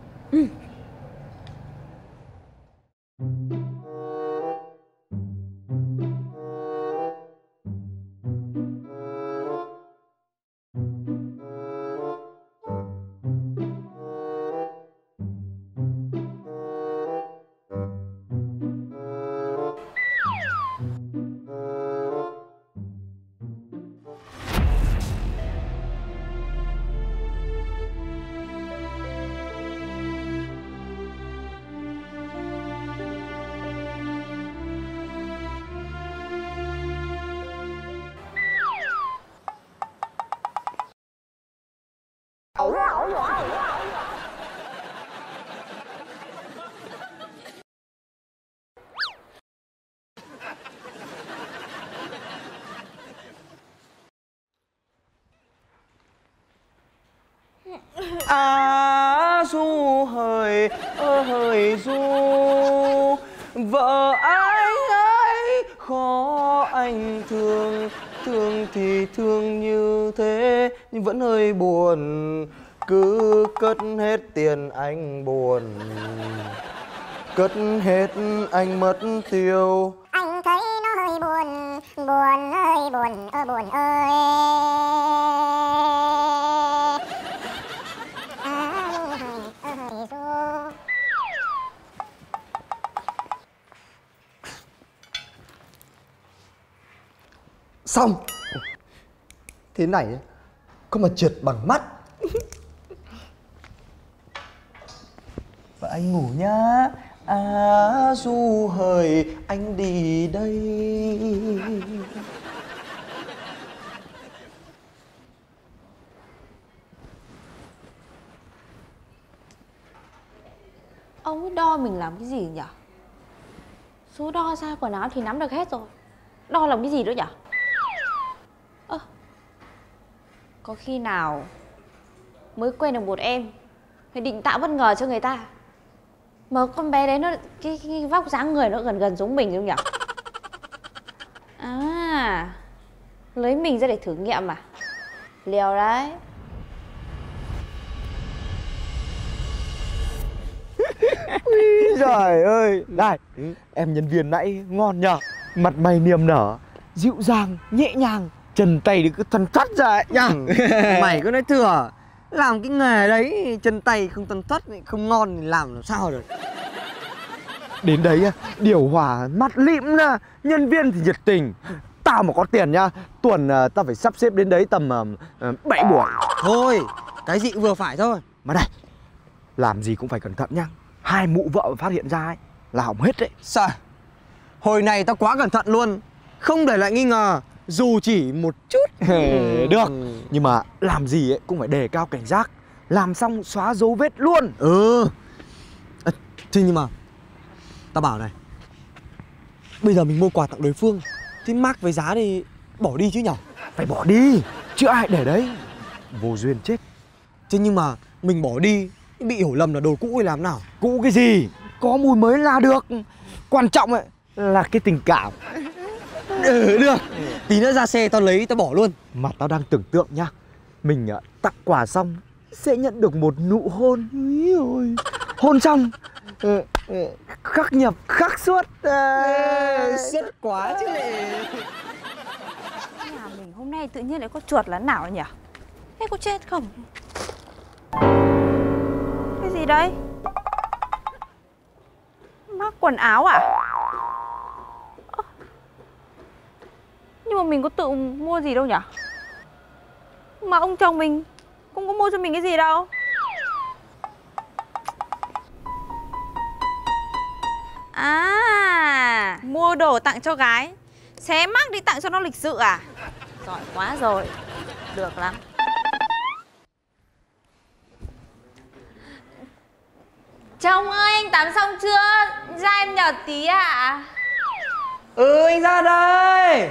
A: À du hời ơ hời du, vợ anh ấy khó anh thương, thương thì thương như thế nhưng vẫn hơi buồn, cứ cất hết tiền anh buồn, cất hết anh mất tiêu.
G: Anh thấy nó hơi buồn, buồn ơi buồn ơi buồn ơi.
A: Xong. Thế này ấy, có mà trượt bằng mắt. Và anh ngủ nhá. À du hời anh đi đây.
C: Ông ấy đo mình làm cái gì nhỉ? Số đo ra quần áo thì nắm được hết rồi. Đo làm cái gì nữa nhỉ? Có khi nào mới quen được một em phải định tạo bất ngờ cho người ta, mà con bé đấy nó cái vóc dáng người nó gần gần giống mình không nhỉ? À, lấy mình ra để thử nghiệm à? Liều đấy.
B: Trời ơi, này, em nhân viên nãy ngon nhờ. Mặt mày niềm nở, dịu dàng, nhẹ nhàng, chân tay thì cứ thăn thoắt ra ấy, nhá.
A: Mày cứ nói thừa. Làm cái nghề đấy chân tay không tần thoát không ngon thì làm sao được.
B: Đến đấy á, điều hòa mắt lịm nè, nhân viên thì nhiệt tình. Tao mà có tiền nhá, tuần tao phải sắp xếp đến đấy tầm 7 buổi.
A: Thôi, cái gì cũng vừa phải thôi.
B: Mà này, làm gì cũng phải cẩn thận nhá. Hai mụ vợ phát hiện ra ấy là hỏng hết đấy.
A: Sao? Hồi này tao quá cẩn thận luôn, không để lại nghi ngờ dù chỉ một chút.
B: Được, nhưng mà làm gì ấy cũng phải đề cao cảnh giác, làm xong xóa dấu vết luôn.
A: Thế nhưng mà tao bảo này, bây giờ mình mua quà tặng đối phương thì mác với giá thì bỏ đi chứ nhở?
B: phải bỏ đi, chứ ai để đấy. Vô duyên chết.
A: Thế nhưng mà mình bỏ đi bị hiểu lầm là đồ cũ hay làm nào?
B: Cũ cái gì, có mùi mới là được. Quan trọng ấy là cái tình cảm.
A: Được, tí nữa ra xe tao lấy tao bỏ luôn.
B: Mà tao đang tưởng tượng nhá, mình tặng quà xong sẽ nhận được một nụ hôn. Úi ôi. Hôn xong khắc nhập khắc xuất.
A: Sất quá chứ lệ.
C: Nhà mình hôm nay tự nhiên lại có chuột là nào nhỉ? Thế có chết không? Cái gì đấy? Mác quần áo à? Nhưng mà mình có tự mua gì đâu nhỉ? Mà ông chồng mình cũng có mua cho mình cái gì đâu. À, mua đồ tặng cho gái, xé mác đi tặng cho nó lịch sự à? Giỏi quá rồi, được lắm. Chồng ơi, anh tắm xong chưa? Ra em nhờ tí ạ.
A: Anh ra đây.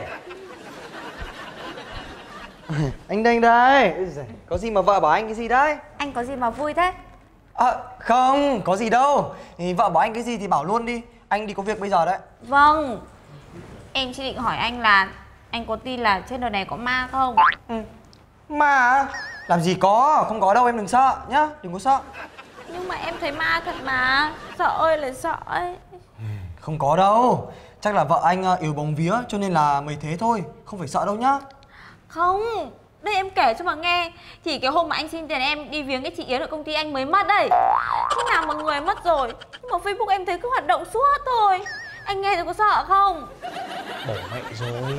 A: Anh đây. Có gì mà vợ bảo anh cái gì đấy?
C: Anh có gì mà vui thế?
A: Không, có gì đâu. Thì vợ bảo anh cái gì thì bảo luôn đi. Anh đi có việc bây giờ đấy.
C: Vâng, em chỉ định hỏi anh là anh có tin là trên đời này có ma không?
A: Mà làm gì có, không có đâu, em đừng sợ nhá, đừng có sợ.
C: Nhưng mà em thấy ma thật mà, sợ ơi là sợ ấy.
A: Không có đâu, chắc là vợ anh yếu bóng vía cho nên là mới thế thôi, không phải sợ đâu nhá.
C: Không, đây em kể cho mà nghe. Thì cái hôm mà anh xin tiền em đi viếng cái chị Yến ở công ty anh mới mất đây. Thế nào mà người mất rồi, nhưng mà Facebook em thấy cứ hoạt động suốt thôi. Anh nghe rồi có sợ không?
A: Bỏ mẹ rồi.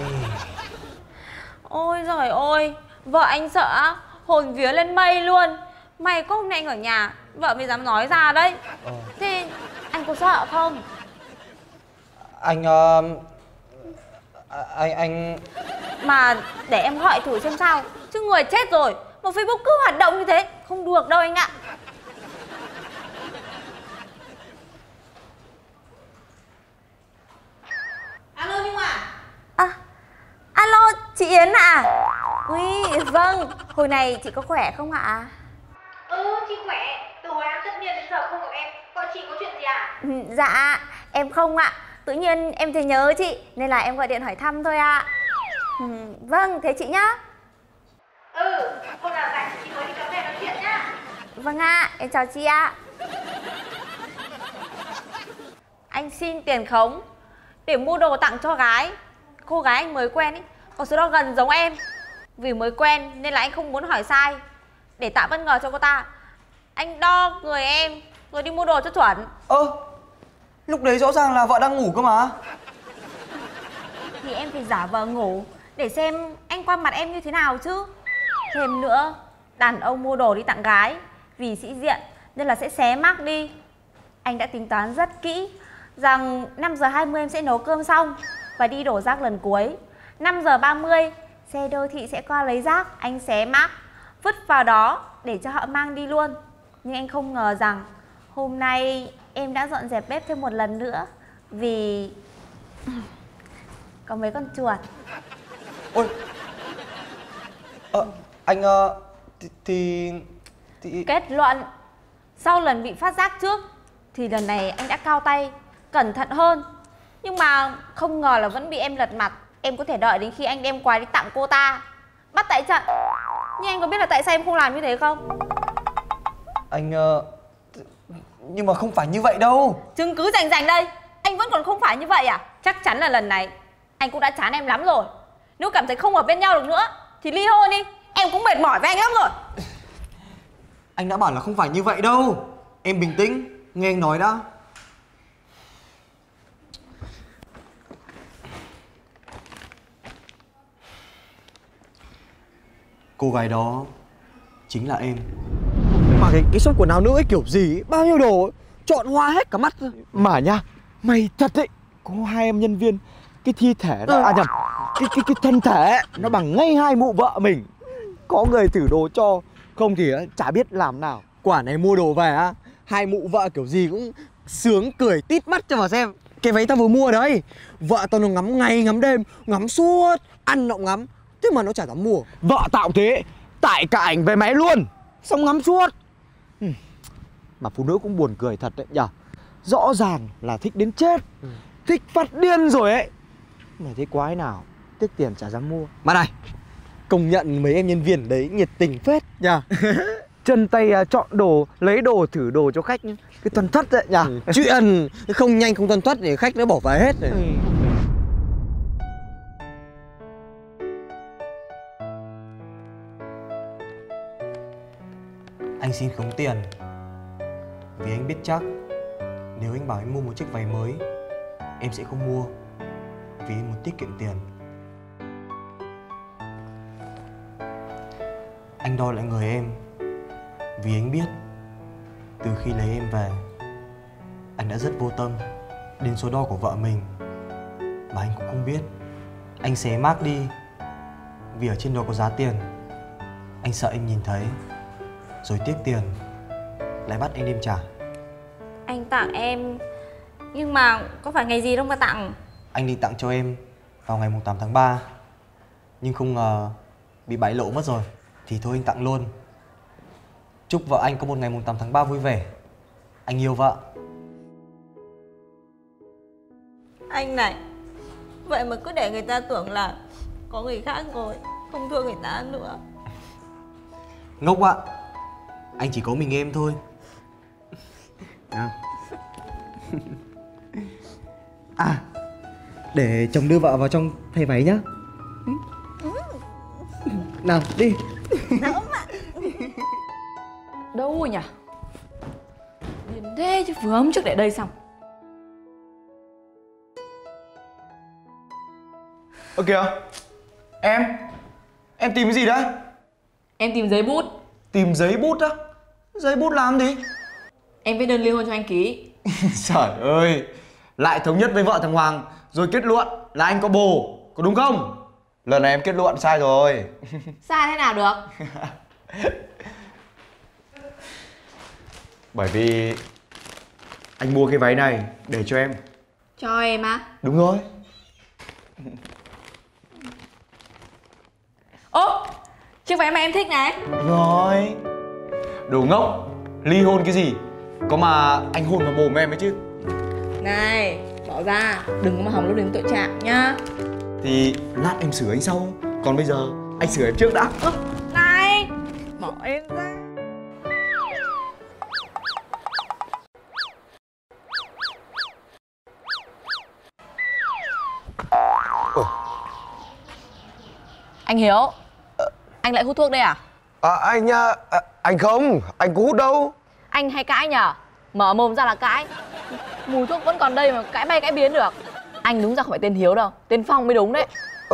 C: Ôi giời ơi, vợ anh sợ hồn vía lên mây luôn. May có hôm nay anh ở nhà, vợ mới dám nói ra đấy. Thế anh có sợ không?
A: Anh
C: Mà để em gọi thử xem sao. Chứ người chết rồi mà Facebook cứ hoạt động như thế, không được đâu anh ạ. Alo Nhung à? Alo chị Yến ạ? Ui vâng, hồi này chị có khỏe không ạ? Chị khỏe, từ hồi ăn tất niên đến giờ không gặp em. Gọi chị có chuyện gì à? Dạ em không ạ. Tự nhiên em thấy nhớ chị nên là em gọi điện hỏi thăm thôi ạ. Vâng, thế chị nhá. Hôm nào rảnh chị mới đi cà phê nói chuyện nhá. Vâng ạ, em chào chị ạ. Anh xin tiền khống để mua đồ tặng cho gái. Cô gái anh mới quen ý, có số đo gần giống em. Vì mới quen nên là anh không muốn hỏi sai. Để tạo bất ngờ cho cô ta, anh đo người em rồi đi mua đồ cho chuẩn.
A: Lúc đấy rõ ràng là vợ đang ngủ cơ mà.
C: Thì em phải giả vờ ngủ để xem anh qua mặt em như thế nào chứ. Thêm nữa, đàn ông mua đồ đi tặng gái vì sĩ diện nên là sẽ xé mác đi. Anh đã tính toán rất kỹ rằng 5:20 em sẽ nấu cơm xong và đi đổ rác lần cuối. 5:30 xe đô thị sẽ qua lấy rác, anh xé mác vứt vào đó để cho họ mang đi luôn. Nhưng anh không ngờ rằng hôm nay em đã dọn dẹp bếp thêm một lần nữa vì có mấy con chuột.
A: Ôi, anh thì
C: Kết luận, sau lần bị phát giác trước thì lần này anh đã cao tay, cẩn thận hơn. Nhưng mà không ngờ là vẫn bị em lật mặt. Em có thể đợi đến khi anh đem quà đi tặng cô ta, bắt tại trận. Nhưng anh có biết là tại sao em không làm như thế không?
A: Anh nhưng mà không phải như vậy đâu.
C: Chứng cứ rành rành đây. Anh vẫn còn không phải như vậy à? Chắc chắn là lần này anh cũng đã chán em lắm rồi. Nếu cảm thấy không hợp bên nhau được nữa thì ly hôn đi. Em cũng mệt mỏi với anh lắm rồi.
A: Anh đã bảo là không phải như vậy đâu. Em bình tĩnh, nghe anh nói đã. Cô gái đó chính là em.
B: Mà cái shop quần áo nữ ấy kiểu gì ấy,
A: Bao nhiêu đồ ấy, chọn hoa hết cả mắt.
B: mà nhá, mày thật đấy. Có hai em nhân viên, cái thi thể nó nhầm, cái thân thể ấy, nó bằng ngay hai mụ vợ mình. Có người thử đồ cho, không thì chả biết làm nào.
A: Quả này mua đồ về á, hai mụ vợ kiểu gì cũng sướng cười tít mắt cho mà xem. Cái váy tao vừa mua đấy, vợ tao nó ngắm ngày ngắm đêm, ngắm suốt, ăn nó ngắm, thế mà nó chả dám mua.
B: Vợ tao cũng thế, tại cả ảnh về máy luôn, xong ngắm suốt. Mà phụ nữ cũng buồn cười thật đấy nhở. Rõ ràng là thích đến chết, thích phát điên rồi ấy, mà thế quái nào tiếc tiền chả dám mua.
A: Mà này, công nhận mấy em nhân viên đấy nhiệt tình phết nhờ.
B: Chân tay chọn đồ, lấy đồ, thử đồ cho khách, cái tuần thất đấy nhở.
A: Chuyện không nhanh không tuân tuất để khách nó bỏ vào hết rồi. Anh xin khống tiền vì anh biết chắc nếu anh bảo anh mua một chiếc váy mới, em sẽ không mua, vì em muốn tiết kiệm tiền. Anh đo lại người em vì anh biết từ khi lấy em về, anh đã rất vô tâm đến số đo của vợ mình mà anh cũng không biết. Anh xé mác đi vì ở trên đó có giá tiền. Anh sợ em nhìn thấy rồi tiếc tiền lại bắt anh đem trả.
C: Anh tặng em, nhưng mà có phải ngày gì đâu mà tặng.
A: Anh định tặng cho em vào ngày 8 tháng 3, nhưng không ngờ bị bại lộ mất rồi. Thì thôi anh tặng luôn. Chúc vợ anh có một ngày 8 tháng 3 vui vẻ. Anh yêu vợ.
C: Anh này, vậy mà cứ để người ta tưởng là có người khác rồi, không thương người ta nữa.
A: Ngốc ạ. Anh chỉ có mình em thôi. À, để chồng đưa vợ vào trong thay váy nhá. Nào, đi.
D: Đâu rồi nhỉ? Điên thế chứ, vừa hôm trước để đây xong.
B: Ơ kìa, em tìm cái gì đấy?
D: Em tìm giấy bút.
B: Tìm giấy bút á? Giấy bút làm gì?
D: Em viết đơn ly hôn cho anh ký.
B: Trời ơi, lại thống nhất với vợ thằng Hoàng rồi kết luận là anh có bồ, có đúng không? Lần này em kết luận sai rồi.
D: Sai thế nào được?
B: Bởi vì anh mua cái váy này để cho em.
D: Cho em á?
B: Đúng rồi.
D: Ô, chiếc váy mà em thích này.
B: Rồi. Đồ ngốc, ly hôn cái gì? Có mà anh hôn vào mồm em ấy chứ.
D: Này, bỏ ra, đừng có mà hỏng lúc đến tội trạng nhá.
B: Thì lát em sửa anh sau, còn bây giờ anh sửa em trước đã.
D: Này, bỏ em ra. Anh Hiếu, anh lại hút thuốc đây à?
H: Anh không, anh có hút đâu.
D: Anh hay cãi nhở? Mở mồm ra là cãi. Mùi thuốc vẫn còn đây mà cãi bay cãi biến được. Anh đúng ra không phải tên Hiếu đâu, tên Phong mới đúng đấy.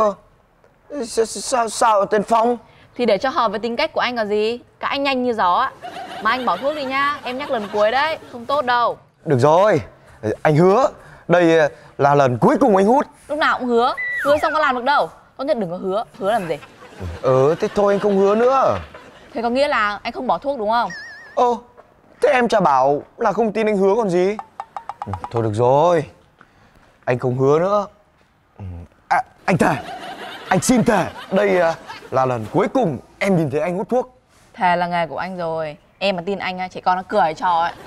H: Sao tên Phong?
D: Thì để cho hợp với tính cách của anh còn gì. Cãi nhanh như gió á. Mà anh bỏ thuốc đi nhá, em nhắc lần cuối đấy, không tốt đâu.
H: Được rồi, anh hứa đây là lần cuối cùng anh hút.
D: Lúc nào cũng hứa, hứa xong có làm được đâu. Tốt nhất đừng có hứa, hứa làm gì.
H: Thế thôi anh không hứa nữa.
D: Thế có nghĩa là anh không bỏ thuốc đúng không?
H: Thế em chả bảo là không tin anh hứa còn gì. Thôi được rồi, anh không hứa nữa. Anh thề, anh xin thề, đây là lần cuối cùng em nhìn thấy anh hút thuốc.
D: Thề là nghề của anh rồi. Em mà tin anh trẻ con nó cười cho ấy.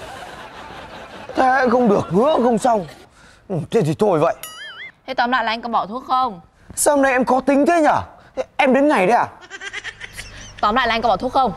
H: Thế không được, hứa không xong. Thế thì thôi vậy.
D: Thế tóm lại là anh có bỏ thuốc không?
H: Sao hôm nay em có tính thế nhở? Em đến ngày đấy à?
D: Tóm lại là anh có bỏ thuốc không?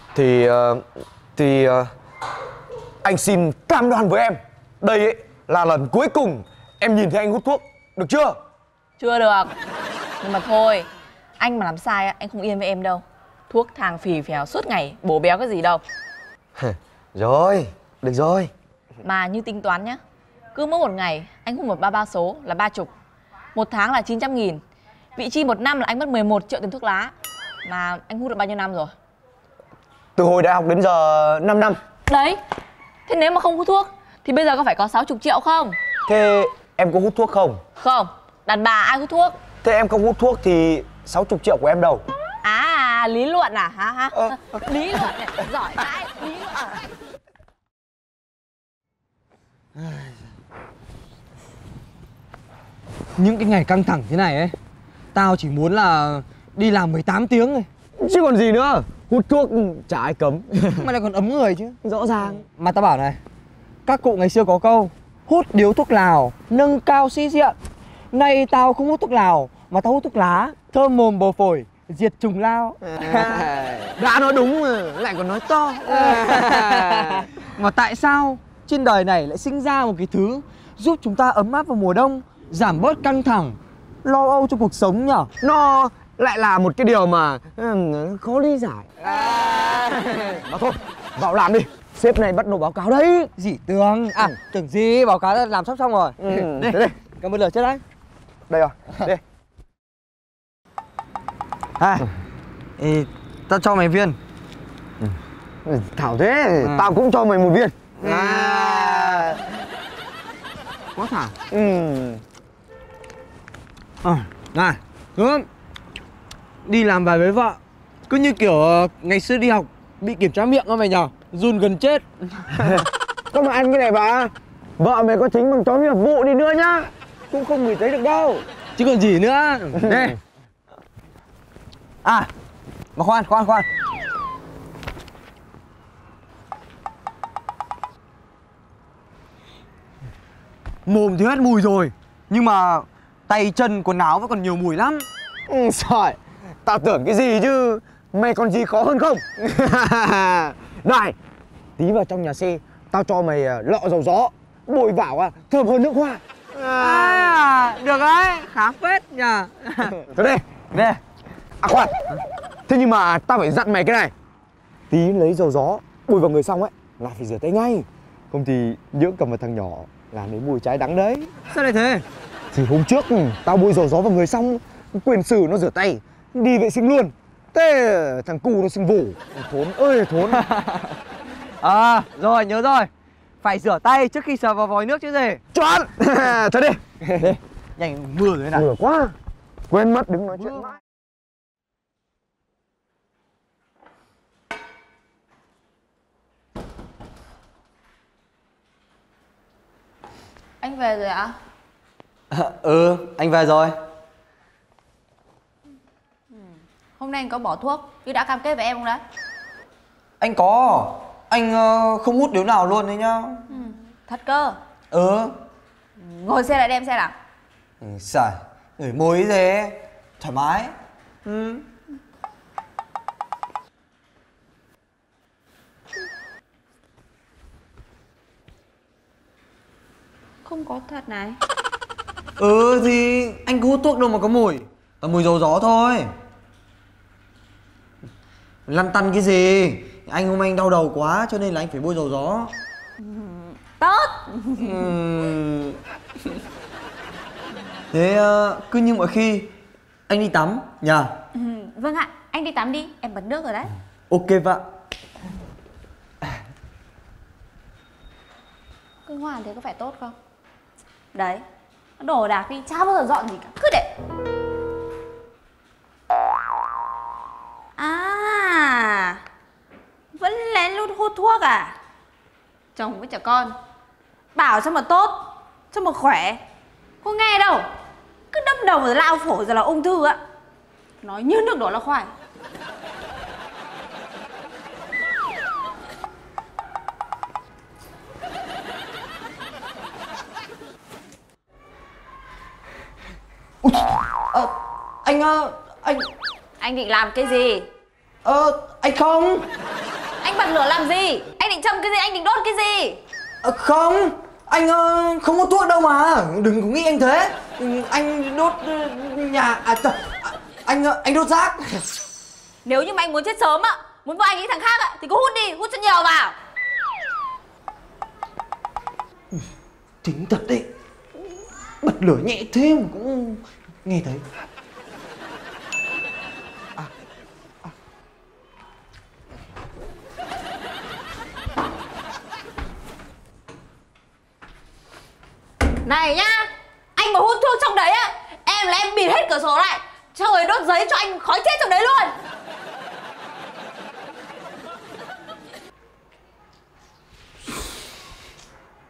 H: Thì anh xin cam đoan với em, đây ấy là lần cuối cùng em nhìn thấy anh hút thuốc, được chưa?
D: Chưa được. Nhưng mà thôi, anh mà làm sai anh không yên với em đâu. Thuốc thang phì phèo suốt ngày, bổ béo cái gì đâu.
H: Rồi, được rồi.
D: Mà như tính toán nhá, cứ mỗi một ngày anh hút một 33 số là 30. Một tháng là 900.000. Vị chi một năm là anh mất 11 triệu tiền thuốc lá. Mà anh hút được bao nhiêu năm rồi?
H: Từ hồi đại học đến giờ 5 năm.
D: Đấy. Thế nếu mà không hút thuốc thì bây giờ có phải có 60 triệu không?
H: Thế em có hút thuốc không?
D: Không, đàn bà ai hút thuốc?
H: Thế em không hút thuốc thì 60 triệu của em đâu?
D: Lý luận à hả? Lý luận này, giỏi vãi, lý luận.
A: Những cái ngày căng thẳng thế này ấy, tao chỉ muốn là đi làm 18 tiếng thôi.
B: Chứ còn gì nữa. Hút thuốc chả ai cấm.
A: Mà lại còn ấm người chứ.
B: Rõ ràng.
A: Mà tao bảo này, các cụ ngày xưa có câu hút điếu thuốc lào nâng cao sĩ diện. Nay tao không hút thuốc lào mà tao hút thuốc lá, thơm mồm bầu phổi, diệt trùng lao.
B: Đã nói đúng lại còn nói to.
A: Mà tại sao trên đời này lại sinh ra một cái thứ giúp chúng ta ấm áp vào mùa đông, giảm bớt căng thẳng, lo âu trong cuộc sống nhở?
B: Nó lại là một cái điều mà khó lý giải. Mà thôi, vào làm đi. Sếp này bắt nộp báo cáo đấy.
A: Dĩ tưởng. À, tưởng gì, báo cáo đã làm sắp xong rồi.
B: Đây.
A: Cầm một lửa trước đấy.
B: Đây rồi, đây.
A: Ê, tao cho mày viên.
B: Thảo thế, tao cũng cho mày một viên.
A: Quá thảo.
B: Này,
A: Hướng. Đi làm về với vợ cứ như kiểu ngày xưa đi học bị kiểm tra miệng không mày nhở? Run gần chết.
B: có mà ăn cái này bà. Vợ mày có chính bằng chó nghiệp vụ đi nữa nhá, cũng không ngửi thấy được đâu.
A: Chứ còn gì nữa. Đây. À, mà khoan. Mồm thì hết mùi rồi, nhưng mà tay chân quần áo vẫn còn nhiều mùi lắm.
B: Trời, tao tưởng cái gì chứ. Mày còn gì khó hơn không? Này, tí vào trong nhà xe tao cho mày lọ dầu gió, bôi vào thơm hơn nước hoa.
A: Được đấy, khá phết nhờ.
B: Thôi đi.
A: Đây.
B: À khoan, thế nhưng mà tao phải dặn mày cái này. Tí lấy dầu gió bôi vào người xong ấy là phải rửa tay ngay, không thì nhưỡng cầm vào thằng nhỏ là lấy mùi trái đắng đấy.
A: Sao lại thế?
B: Thì hôm trước tao bôi dầu gió vào người xong, quyền sử nó rửa tay đi vệ sinh luôn. Thế thằng cu nó sinh vủ. Thốn ơi thốn.
A: Rồi, nhớ rồi. Phải rửa tay trước khi sờ vào vòi nước chứ gì.
B: Chuẩn. Thôi đi.
A: Đi. Nhanh mưa rồi nào.
B: Mưa quá. Quên mất đứng nói chuyện mãi.
C: Anh về rồi ạ?
A: Anh về rồi.
C: Hôm nay anh có bỏ thuốc chứ đã cam kết với em không đấy?
A: Anh có. Anh không hút điếu nào luôn đấy nhá.
C: Thật cơ? Ngồi xe lại đem xe nào.
A: Xài, ngửi mùi gì, thoải mái.
C: Không có thật này.
A: Thì anh cứ hút thuốc đâu mà có mùi. Toàn mùi dầu gió thôi. Lăn tăn cái gì? Hôm anh đau đầu quá cho nên là anh phải bôi dầu gió.
C: Tốt.
A: Thế cứ như mọi khi anh đi tắm nhờ.
C: Vâng ạ, anh đi tắm đi, em bật nước rồi đấy.
A: Ok vợ.
C: Cứ ngoan thế có phải tốt không? Đấy, đồ đạc đi, chả bao giờ dọn gì cả, cứ để. Vẫn lén lút hút thuốc à? Chồng với trẻ con bảo sao mà tốt, sao mà khỏe, có nghe đâu. Cứ đâm đầu rồi lao phổi rồi là ung thư á. Nói như nước đổ là khoai. Anh định làm cái gì?
A: Anh không.
C: Anh bật lửa làm gì? Anh định châm cái gì? Anh định đốt cái gì?
A: Không. Anh không hút thuốc đâu mà. Đừng có nghĩ anh thế. Anh đốt nhà. Anh đốt rác.
C: Nếu như mà anh muốn chết sớm á, muốn vào anh nghĩ thằng khác á, thì cứ hút đi, hút cho nhiều vào.
A: Chính thật đấy. Bật lửa nhẹ thế mà cũng nghe thấy.
C: Này nhá, anh mà hút thuốc trong đấy á, em là em bịt hết cửa sổ lại, cho người đốt giấy cho anh khói chết trong đấy luôn.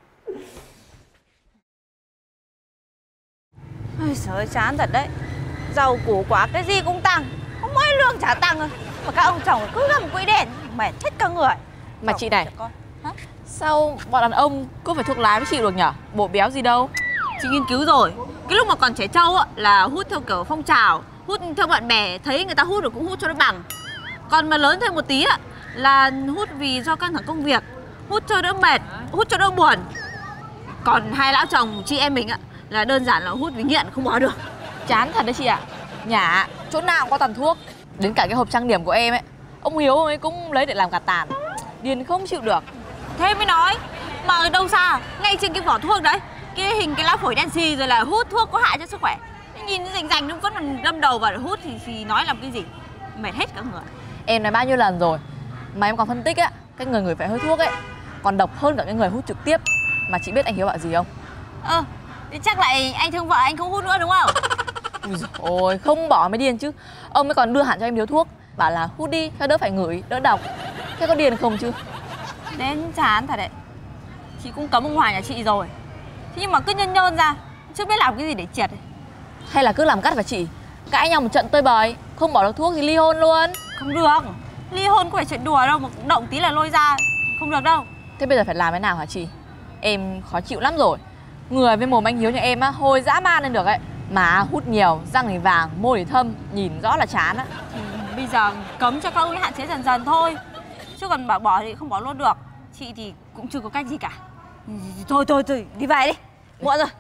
C: Ôi trời ơi, chán thật đấy. dầu củ quả cái gì cũng tăng, không mỗi lương chả tăng thôi. Mà các ông chồng cứ gầm quỹ đèn, mệt hết cả người.
D: Mà chị này, sao bọn đàn ông cứ phải thuốc lá với chị được nhở? Bộ béo gì đâu.
C: Chị nghiên cứu rồi, cái lúc mà còn trẻ trâu á là hút theo kiểu phong trào, hút theo bạn bè, thấy người ta hút được cũng hút cho nó bằng. Còn mà lớn thêm một tí á là hút vì do căng thẳng công việc, hút cho đỡ mệt, hút cho đỡ buồn. Còn hai lão chồng chị em mình á là đơn giản là hút vì nghiện không bỏ được.
D: Chán thật đấy chị ạ. Nhà chỗ nào cũng có tàn thuốc. Đến cả cái hộp trang điểm của em ấy, ông Hiếu ấy cũng lấy để làm cả tàn. Điên không chịu được.
C: Thế mới nói, mà ở đâu xa, ngay trên cái vỏ thuốc đấy, cái hình cái lá phổi đen xì rồi là hút thuốc có hại cho sức khỏe. Nhìn rành rành nó vẫn còn đâm đầu vào để hút thì nói làm cái gì, mệt hết cả người.
D: Em nói bao nhiêu lần rồi mà em còn phân tích á, cái người ngửi phải hơi thuốc ấy còn độc hơn cả cái người hút trực tiếp. Mà chị biết anh Hiếu bảo gì không?
C: Thì chắc lại anh thương vợ anh không hút nữa đúng không?
D: Ôi không bỏ mới điên chứ. Ông ấy còn đưa hẳn cho em điếu thuốc, bảo là hút đi cho đỡ phải ngửi, đỡ độc. Thế có điên không chứ?
C: Đến chán thật đấy. Chị cũng cấm ông Hoài nhà chị rồi. Thế nhưng mà cứ nhân nhơn ra, chưa biết làm cái gì để triệt ấy.
D: Hay là cứ làm cắt vào chị, cãi nhau một trận tơi bời, không bỏ được thuốc thì ly hôn luôn.
C: Không được, ly hôn có phải chuyện đùa đâu, mà động tí là lôi ra, không được đâu.
D: Thế bây giờ phải làm thế nào hả chị? Em khó chịu lắm rồi. Người với mồm anh Hiếu nhà em á, hôi dã man lên được ấy. Mà hút nhiều, răng thì vàng, môi thì thâm, nhìn rõ là chán á.
C: Thì bây giờ cấm cho các ông ấy hạn chế dần dần thôi. Chứ còn bảo bỏ thì không bỏ luôn được. Chị thì cũng chưa có cách gì cả. Thôi, đi về đi, muộn rồi.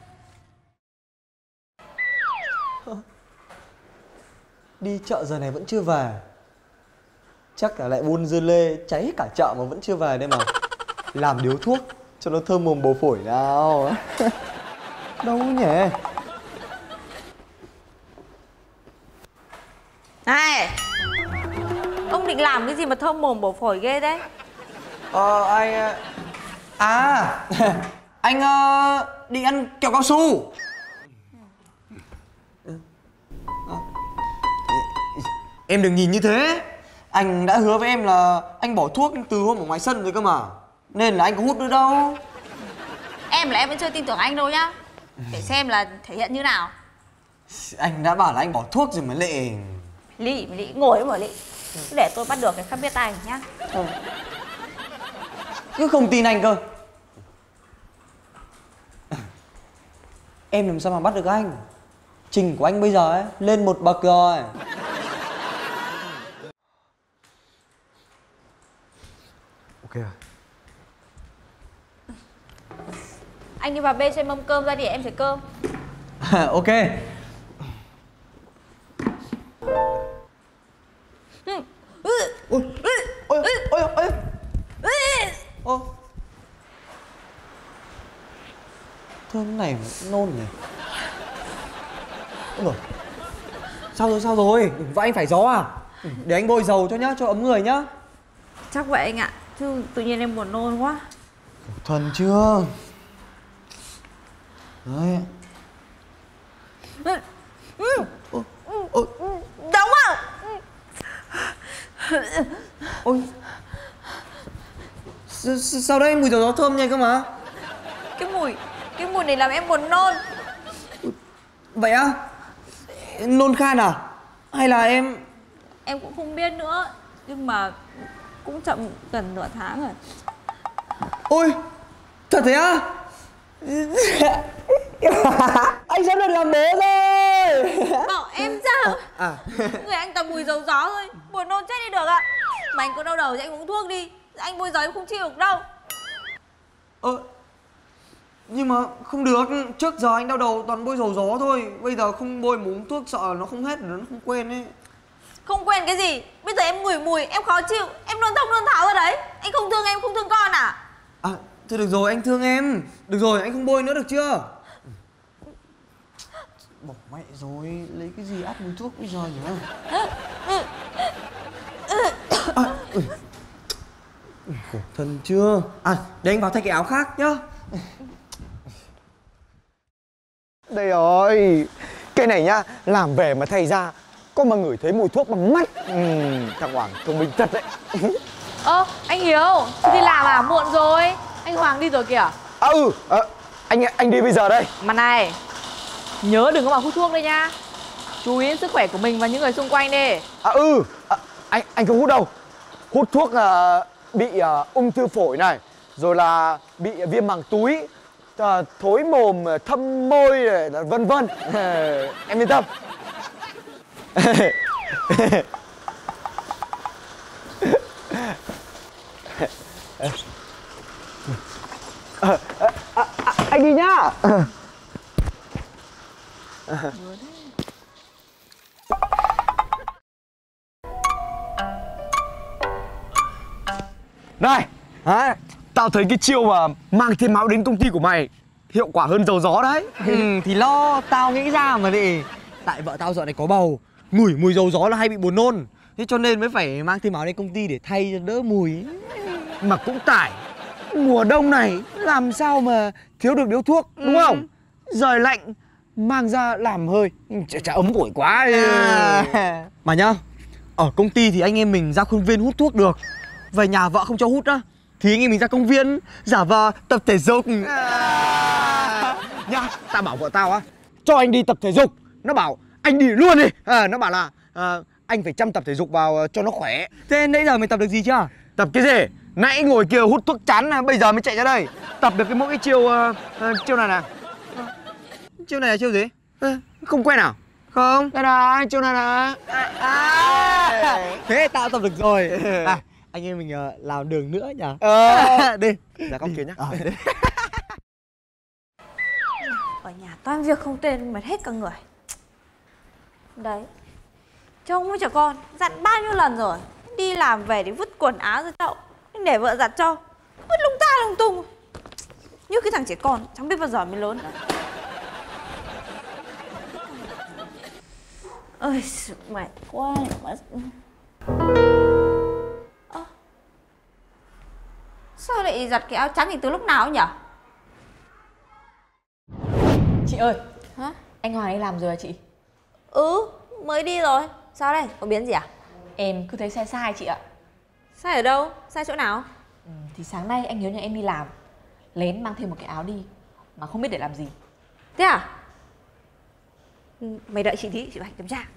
A: Đi chợ giờ này vẫn chưa về. Chắc là lại buôn dưa lê cháy cả chợ mà vẫn chưa về đây mà. Làm điếu thuốc cho nó thơm mồm bầu phổi nào. Đâu nhỉ?
C: Này, ông định làm cái gì mà thơm mồm bổ phổi ghê đấy?
A: Anh... anh đi ăn kẹo cao su. Em đừng nhìn như thế. Anh đã hứa với em là anh bỏ thuốc từ hôm ở ngoài sân rồi cơ mà. Nên là anh có hút nữa đâu.
C: Em là em vẫn chưa tin tưởng anh đâu nhá. Để xem là thể hiện như nào.
A: Anh đã bảo là anh bỏ thuốc rồi mà Lệ.
C: Lị, ngồi mà Lị. Cứ để tôi bắt được cái khác biết tay nhá.
A: Cứ không tin anh cơ. Em làm sao mà bắt được anh. Trình của anh bây giờ ấy lên một bậc rồi. Ok rồi.
C: Anh đi vào bê cho em mâm cơm ra đi, em sẽ cơm.
A: Ok. Ôi. Thơm này mà nôn nhỉ. Ôi rồi. Sao rồi? Vợ anh phải gió à? Để anh bôi dầu cho nhá, cho ấm người nhá.
C: Chắc vậy anh ạ. Chứ tự nhiên em buồn nôn quá.
A: Thuần chưa? Đấy.
C: Đóng à?
A: Ôi. Sao đây? Mùi dầu gió thơm nhanh cơ mà.
C: Cái mùi này làm em buồn nôn.
A: Vậy á? Nôn khan à? Hay là em...
C: Em cũng không biết nữa. Nhưng mà cũng chậm gần nửa tháng rồi.
A: Ôi, thật thế á? Anh sắp được làm bố rồi.
C: Bảo em sao? Người anh toàn mùi dầu gió thôi, buồn nôn chết đi được ạ. Mà anh có đau đầu thì anh uống thuốc đi. Anh bôi gió em không chịu được đâu.
A: Nhưng mà không được. Trước giờ anh đau đầu toàn bôi dầu gió thôi. Bây giờ không bôi mà uống thuốc sợ nó không hết, nó không quên ấy.
C: Không quên cái gì? Bây giờ em ngửi mùi, em khó chịu, em nôn thốc nôn tháo ra đấy. Anh không thương em, không thương con à?
A: Thôi được rồi, anh thương em. Được rồi, anh không bôi nữa được chưa? Bỏ mẹ rồi, lấy cái gì áp mùi thuốc bây giờ nhỉ? Khổ thân chưa? Để anh vào thay cái áo khác nhá.
H: Đây rồi. Cái này nhá, làm về mà thay ra có mà ngửi thấy mùi thuốc bằng mắt. Thằng Hoàng thông minh thật đấy.
D: Anh Hiếu, chị đi làm à? Muộn rồi. Anh Hoàng đi rồi kìa.
H: Anh đi bây giờ đây.
D: Mà này, nhớ đừng có mà hút thuốc đây nha. Chú ý đến sức khỏe của mình và những người xung quanh đi.
H: Anh không hút đâu. Hút thuốc bị ung thư phổi này, rồi là bị viêm màng túi, thối mồm, thâm môi, vân vân. Em yên tâm. Anh đi nhá. Này, tao thấy cái chiêu mà mang thêm máu đến công ty của mày hiệu quả hơn dầu gió đấy.
A: Thì lo tao nghĩ ra mà đi. Tại vợ tao dạo này có bầu, ngửi mùi dầu gió là hay bị buồn nôn. Thế cho nên mới phải mang thêm áo đến công ty để thay cho đỡ mùi.
H: Mà cũng tải, mùa đông này làm sao mà thiếu được điếu thuốc, đúng không? Trời lạnh mang ra làm hơi chả ấm củi quá.
A: Mà nhá, ở công ty thì anh em mình ra khuôn viên hút thuốc được. Về nhà vợ không cho hút á, thì anh em mình ra công viên giả vờ tập thể dục.
H: Nhá, tao bảo vợ tao á, cho anh đi tập thể dục. Nó bảo anh đi luôn đi. Nó bảo là anh phải chăm tập thể dục vào cho nó khỏe.
A: Thế nãy giờ mày tập được gì chưa?
H: Tập cái gì? Nãy ngồi kia hút thuốc chán, bây giờ mới chạy ra đây. Tập được mỗi cái chiêu này nè.
A: Chiêu này là chiêu gì?
H: Không quen à?
A: Không.
H: Đây là chiêu này nè.
A: Thế tao tập được rồi. Anh em mình làm đường nữa nhỉ? Đi.
H: Ra góc kia nhá.
C: Ở nhà toàn việc không tên mệt hết cả người. Đấy, chồng với trẻ con dặn bao nhiêu lần rồi, đi làm về thì vứt quần áo ra chậu, nhưng để vợ giặt cho vứt lung ta lung tung. Như cái thằng trẻ con chẳng biết bao giờ mới lớn nữa. Ôi mệt quá. Sao lại giặt cái áo trắng thì từ lúc nào nhỉ?
D: Chị ơi,
C: Hả?
D: anh Hoàng anh làm rồi à chị?
C: Mới đi rồi. Sao đây? Có biến gì à?
D: Em cứ thấy sai sai chị ạ.
C: Sai ở đâu? Sai chỗ nào?
D: Thì sáng nay anh Hiếu nhà em đi làm, lén mang thêm một cái áo đi mà không biết để làm gì.
C: Thế à? Mày đợi chị tí, chị phải kiểm tra.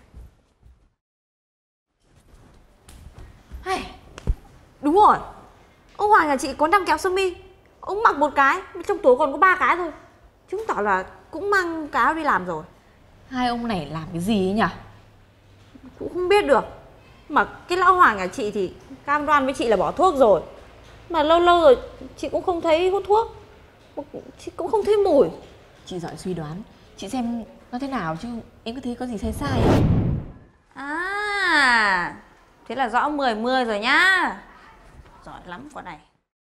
C: Đúng rồi, ông Hoàng nhà chị có 5 kéo sơ mi, ông mặc một cái, trong túi còn có 3 cái thôi. Chứng tỏ là cũng mang cái áo đi làm rồi.
D: Hai ông này làm cái gì ấy nhỉ?
C: Cũng không biết được. Mà cái lão Hoàng nhà chị thì cam đoan với chị là bỏ thuốc rồi. Mà lâu lâu rồi chị cũng không thấy hút thuốc, chị cũng không thấy mùi.
D: Chị giỏi suy đoán, chị xem nó thế nào chứ em cứ thấy có gì sai sai ấy.
C: À, thế là rõ 10-10 rồi nhá. Giỏi lắm con này.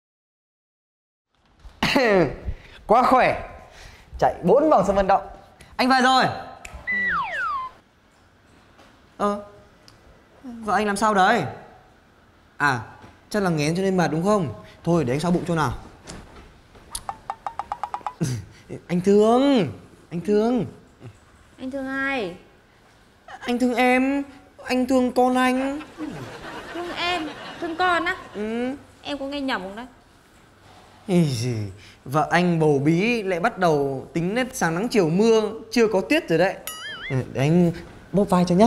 A: Quá khỏe. Chạy 4 vòng sân vận động. Anh về rồi. Vợ anh làm sao đấy? À, chắc là nghén cho nên mệt đúng không? Thôi để anh xoa bụng cho nào. Anh thương. Anh thương.
C: Anh thương ai?
A: Anh thương em. Anh thương con anh.
C: Thương em, thương con á?
A: Ừ.
C: Em có nghe nhầm không đấy?
A: Ý gì? Vợ anh bầu bí lại bắt đầu tính nét sáng nắng chiều mưa, chưa có tiết rồi đấy. Để anh bóp vai cho nhá.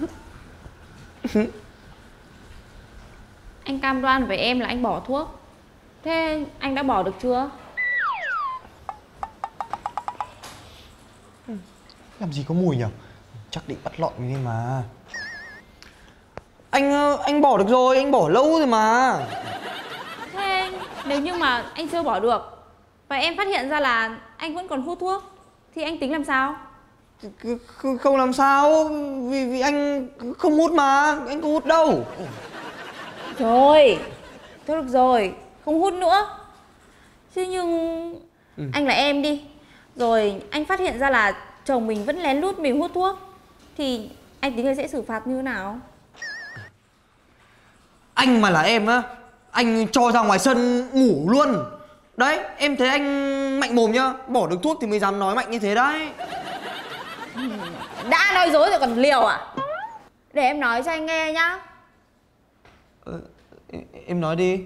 C: Anh cam đoan với em là anh bỏ thuốc. Thế anh đã bỏ được chưa?
A: Làm gì có mùi nhỉ? Chắc định bắt lọn mình đi mà. Anh bỏ được rồi, anh bỏ lâu rồi mà.
C: Thế nếu như mà anh chưa bỏ được và em phát hiện ra là anh vẫn còn hút thuốc thì anh tính làm sao?
A: Không làm sao, vì anh không hút mà, anh không hút đâu.
C: Rồi, thôi được rồi, không hút nữa. Chứ nhưng anh là em đi, rồi anh phát hiện ra là chồng mình vẫn lén lút mình hút thuốc thì anh tính là sẽ xử phạt như thế nào?
A: Anh mà là em á, anh cho ra ngoài sân ngủ luôn. Đấy, em thấy anh mạnh mồm nhá, bỏ được thuốc thì mới dám nói mạnh như thế đấy.
C: Đã nói dối rồi còn liều à? Để em nói cho anh nghe nhá.
A: Em nói đi.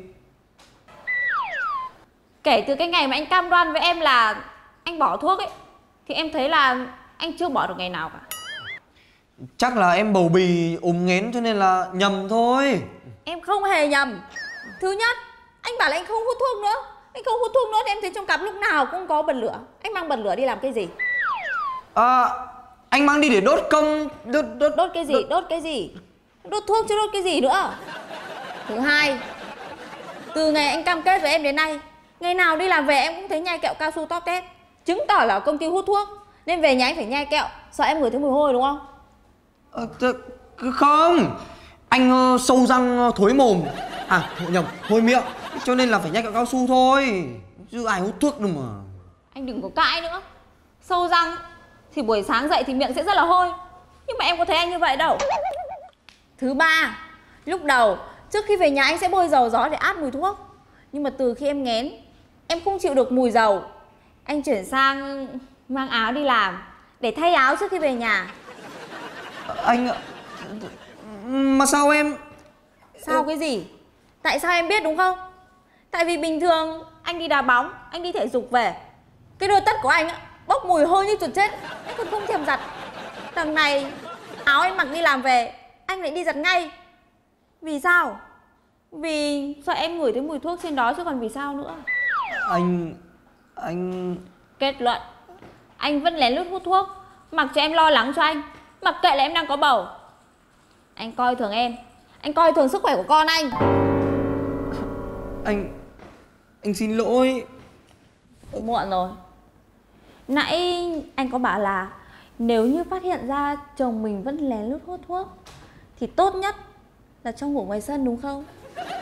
C: Kể từ cái ngày mà anh cam đoan với em là anh bỏ thuốc ấy, thì em thấy là anh chưa bỏ được ngày nào cả.
A: Chắc là em bầu bì ốm nghén cho nên là nhầm thôi.
C: Em không hề nhầm. Thứ nhất, anh bảo là anh không hút thuốc nữa. Anh không hút thuốc nữa thì em thấy trong cặp lúc nào cũng có bật lửa. Anh mang bật lửa đi làm cái gì?
A: Anh mang đi để đốt công.
C: Đốt cái gì? Đốt cái gì? Đốt thuốc chứ đốt cái gì nữa. Thứ hai, từ ngày anh cam kết với em đến nay, ngày nào đi làm về em cũng thấy nhai kẹo cao su Top Tép, chứng tỏ là công ty hút thuốc. Nên về nhà anh phải nhai kẹo, sợ em ngửi thấy mùi hôi đúng không?
A: Không, anh sâu răng thối mồm. Nhầm, hôi miệng. Cho nên là phải nhai kẹo cao su thôi. Chứ ai hút thuốc đâu mà.
C: Anh đừng có cãi nữa. Sâu răng thì buổi sáng dậy thì miệng sẽ rất là hôi. Nhưng mà em có thấy anh như vậy đâu. Thứ ba, lúc đầu trước khi về nhà anh sẽ bôi dầu gió để át mùi thuốc. Nhưng mà từ khi em nghén, em không chịu được mùi dầu, anh chuyển sang mang áo đi làm để thay áo trước khi về nhà.
A: Anh... Mà sao em...
C: Sao cái gì? Tại sao em biết đúng không? Tại vì bình thường anh đi đá bóng, anh đi thể dục về, cái đôi tất của anh bốc mùi hôi như chuột chết, anh còn không thèm giặt. Đằng này áo anh mặc đi làm về, anh lại đi giặt ngay. Vì sao? Vì sợ em ngửi thấy mùi thuốc trên đó chứ còn vì sao nữa.
A: Anh...
C: Kết luận, anh vẫn lén lút hút thuốc, mặc cho em lo lắng cho anh, mặc kệ là em đang có bầu. Anh coi thường em, anh coi thường sức khỏe của con anh.
A: Anh xin lỗi.
C: Muộn rồi. Nãy anh có bảo là nếu như phát hiện ra chồng mình vẫn lén lút hút thuốc thì tốt nhất là cho ngủ ngoài sân đúng không?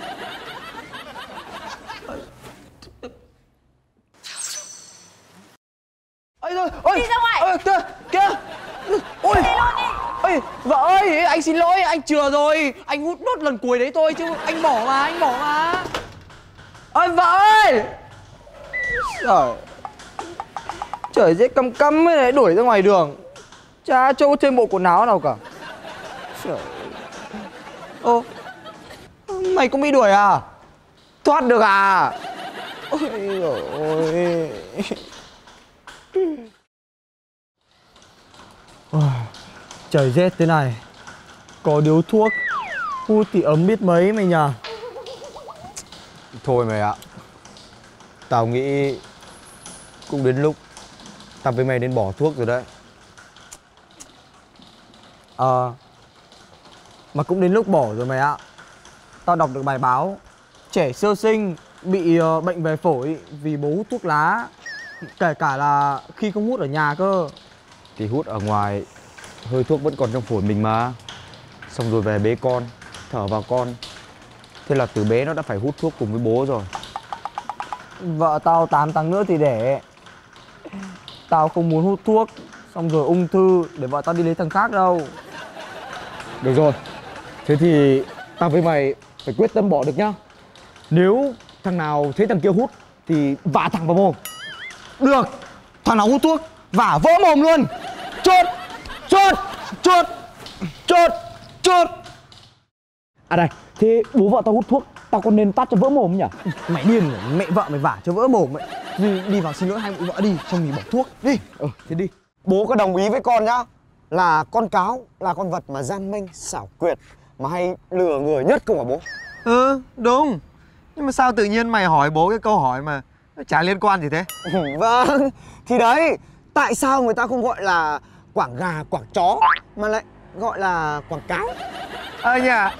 A: Ôi,
C: đi ra ngoài.
A: Kìa. Ôi, ôi, vợ ơi, anh xin lỗi, anh chừa rồi. Anh hút nốt lần cuối đấy thôi chứ anh bỏ mà. Ôi, vợ ơi. Trời dễ căm ấy lại đuổi ra ngoài đường. Chả chỗ thêm bộ quần áo nào cả. Trời. Ô, mày cũng bị đuổi à? Thoát được à? Ôi giời ơi. Trời rét thế này, có điếu thuốc hút thì ấm biết mấy mày nhờ.
H: Thôi mày ạ, tao nghĩ cũng đến lúc tao với mày nên bỏ thuốc rồi đấy.
A: Mà cũng đến lúc bỏ rồi mày ạ. Tao đọc được bài báo trẻ sơ sinh bị bệnh về phổi vì bố hút thuốc lá, kể cả là khi không hút ở nhà cơ.
H: Thì hút ở ngoài, hơi thuốc vẫn còn trong phổi mình mà. Xong rồi về bế con, thở vào con. Thế là từ bé nó đã phải hút thuốc cùng với bố rồi.
A: Vợ tao 8 tháng nữa thì đẻ. Tao không muốn hút thuốc xong rồi ung thư để vợ tao đi lấy thằng khác đâu.
H: Được rồi, thế thì tao với mày phải quyết tâm bỏ được nhá. Nếu thằng nào thấy thằng kia hút thì vả thẳng vào mồm.
A: Được, thằng nào hút thuốc vả vỡ mồm luôn. Chốt.
H: À đây, thế bố vợ tao hút thuốc, tao có nên tát cho vỡ mồm nhỉ?
A: Mày điên rồi, mẹ vợ mày vả cho vỡ mồm ấy. Đi vào xin lỗi hai mụ vợ đi, xong thì bỏ thuốc. Đi.
H: Thế đi.
B: Bố có đồng ý với con nhá, là con cáo là con vật mà gian manh xảo quyệt mà hay lừa người nhất không hả bố?
A: Đúng. Nhưng mà sao tự nhiên mày hỏi bố cái câu hỏi mà chả liên quan gì thế?
B: Vâng, thì đấy, tại sao người ta không gọi là quảng gà, quảng chó mà lại gọi là quảng cáo?
A: Nhỉ.